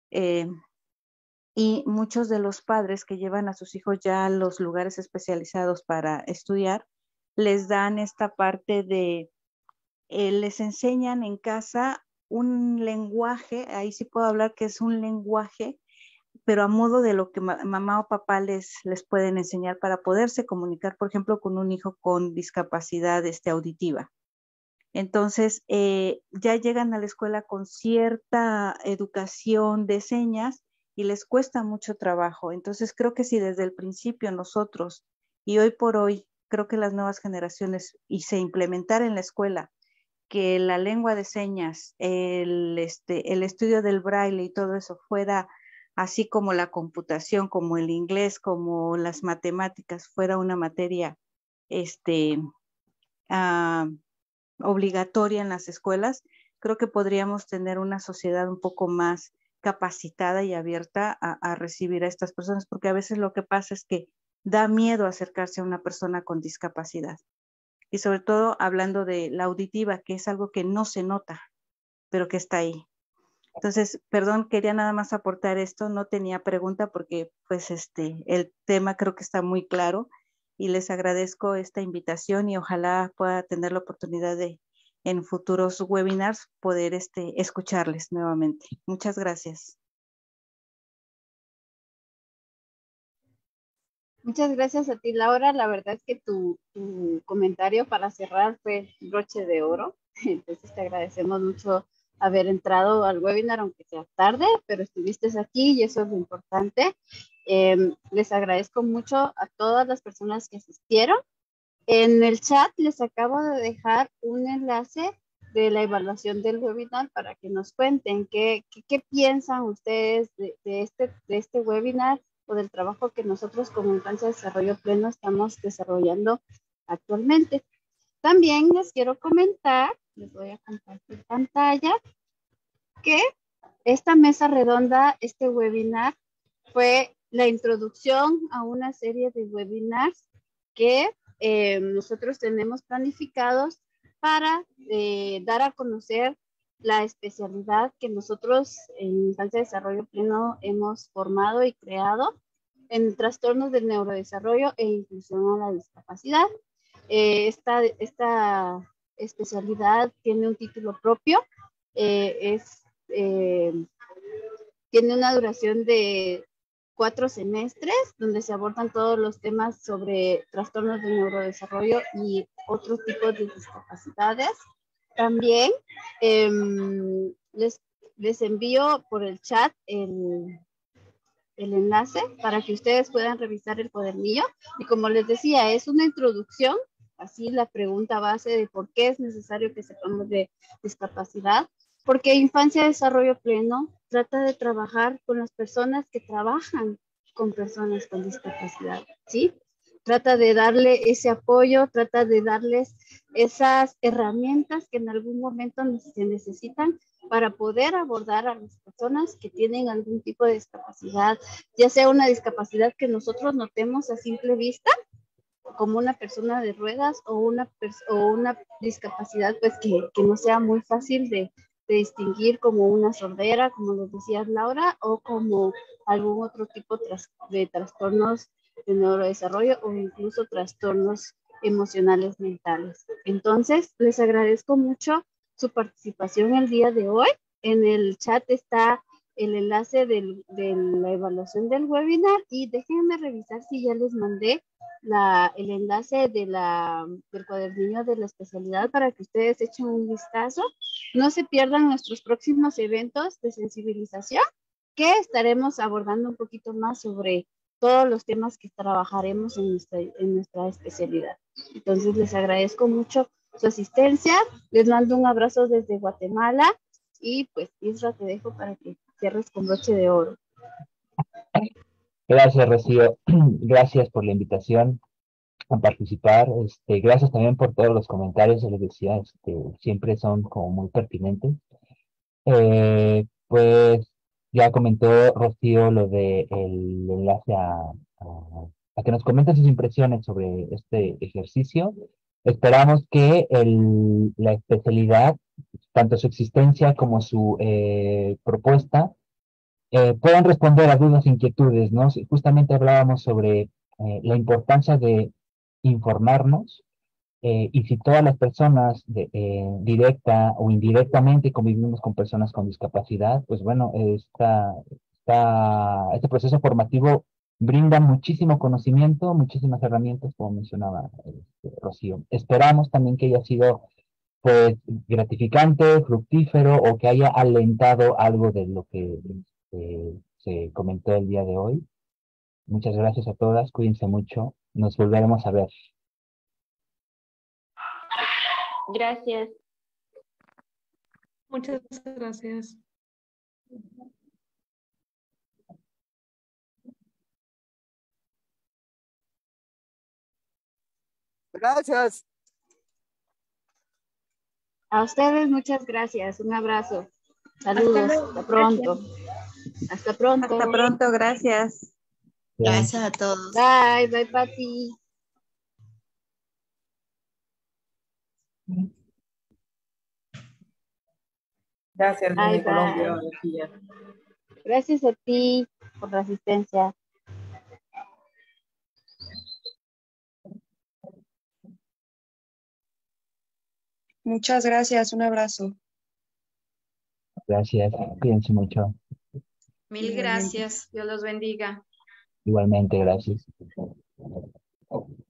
y muchos de los padres que llevan a sus hijos ya a los lugares especializados para estudiar, les dan esta parte de, les enseñan en casa un lenguaje, ahí sí puedo hablar que es un lenguaje, pero a modo de lo que mamá o papá les pueden enseñar para poderse comunicar, por ejemplo, con un hijo con discapacidad auditiva. Entonces, ya llegan a la escuela con cierta educación de señas y les cuesta mucho trabajo. Entonces, creo que si desde el principio nosotros, y hoy por hoy, creo que las nuevas generaciones, y se implementara en la escuela, que la lengua de señas, el estudio del braille y todo eso fuera así como la computación, como el inglés, como las matemáticas, fuera una materia obligatoria en las escuelas, creo que podríamos tener una sociedad un poco más capacitada y abierta a recibir a estas personas, porque a veces lo que pasa es que da miedo acercarse a una persona con discapacidad. Y sobre todo hablando de la auditiva, que es algo que no se nota, pero que está ahí. Entonces, perdón, quería nada más aportar esto, no tenía pregunta porque pues el tema creo que está muy claro y les agradezco esta invitación y ojalá pueda tener la oportunidad de en futuros webinars poder escucharles nuevamente. Muchas gracias. Muchas gracias a ti, Laura. La verdad es que tu comentario para cerrar fue broche de oro. Entonces te agradecemos mucho haber entrado al webinar, aunque sea tarde, pero estuviste aquí y eso es lo importante. Les agradezco mucho a todas las personas que asistieron. En el chat les acabo de dejar un enlace de la evaluación del webinar para que nos cuenten qué piensan ustedes de este webinar o del trabajo que nosotros como Infancia de Desarrollo Pleno estamos desarrollando actualmente. También les quiero comentar, les voy a compartir pantalla, que esta mesa redonda, este webinar, fue la introducción a una serie de webinars que nosotros tenemos planificados para dar a conocer la especialidad que nosotros en Infancia de Desarrollo Pleno hemos formado y creado en trastornos del neurodesarrollo e inclusión a la discapacidad. Esta especialidad tiene un título propio, tiene una duración de 4 semestres, donde se abordan todos los temas sobre trastornos del neurodesarrollo y otros tipos de discapacidades. También les envío por el chat el enlace para que ustedes puedan revisar el cuadernillo. Y como les decía, es una introducción, así la pregunta base de por qué es necesario que sepamos de discapacidad. Porque Infancia de Desarrollo Pleno trata de trabajar con las personas que trabajan con personas con discapacidad, ¿sí? Trata de darle ese apoyo, trata de darles esas herramientas que en algún momento se necesitan para poder abordar a las personas que tienen algún tipo de discapacidad, ya sea una discapacidad que nosotros notemos a simple vista, como una persona de ruedas o una discapacidad pues que no sea muy fácil de distinguir, como una sordera, como les decía Laura, o como algún otro tipo de trastornos de neurodesarrollo o incluso trastornos emocionales mentales. Entonces, les agradezco mucho su participación el día de hoy. En el chat está el enlace de la evaluación del webinar y déjenme revisar si ya les mandé el enlace del cuadernillo de la especialidad para que ustedes echen un vistazo. No se pierdan nuestros próximos eventos de sensibilización, que estaremos abordando un poquito más sobre todos los temas que trabajaremos en nuestra especialidad. Entonces, les agradezco mucho su asistencia. Les mando un abrazo desde Guatemala y pues, Isra, te dejo para que cierres con broche de oro. Gracias, Rocío. Gracias por la invitación a participar. Gracias también por todos los comentarios, les decía, siempre son como muy pertinentes. Pues ya comentó Rocío lo de el enlace a que nos comenten sus impresiones sobre este ejercicio. Esperamos que la especialidad, tanto su existencia como su propuesta, puedan responder a dudas e inquietudes, ¿no? Justamente hablábamos sobre la importancia de informarnos, y si todas las personas directa o indirectamente convivimos con personas con discapacidad, pues bueno, este proceso formativo brinda muchísimo conocimiento, muchísimas herramientas, como mencionaba Rocío. Esperamos también que haya sido pues gratificante, fructífero, o que haya alentado algo de lo que se comentó el día de hoy. Muchas gracias a todas, cuídense mucho, nos volveremos a ver. Gracias. Muchas gracias. Gracias. A ustedes muchas gracias. Un abrazo. Saludos. Hasta pronto. Hasta pronto. Hasta pronto, gracias. Gracias a todos. Bye, bye, Pati. Gracias, Bye, desde Colombia, bye. Sofía. Gracias a ti por la asistencia. Muchas gracias, un abrazo. Gracias, cuídense mucho. Mil Igualmente. gracias. Dios los bendiga. Igualmente, gracias.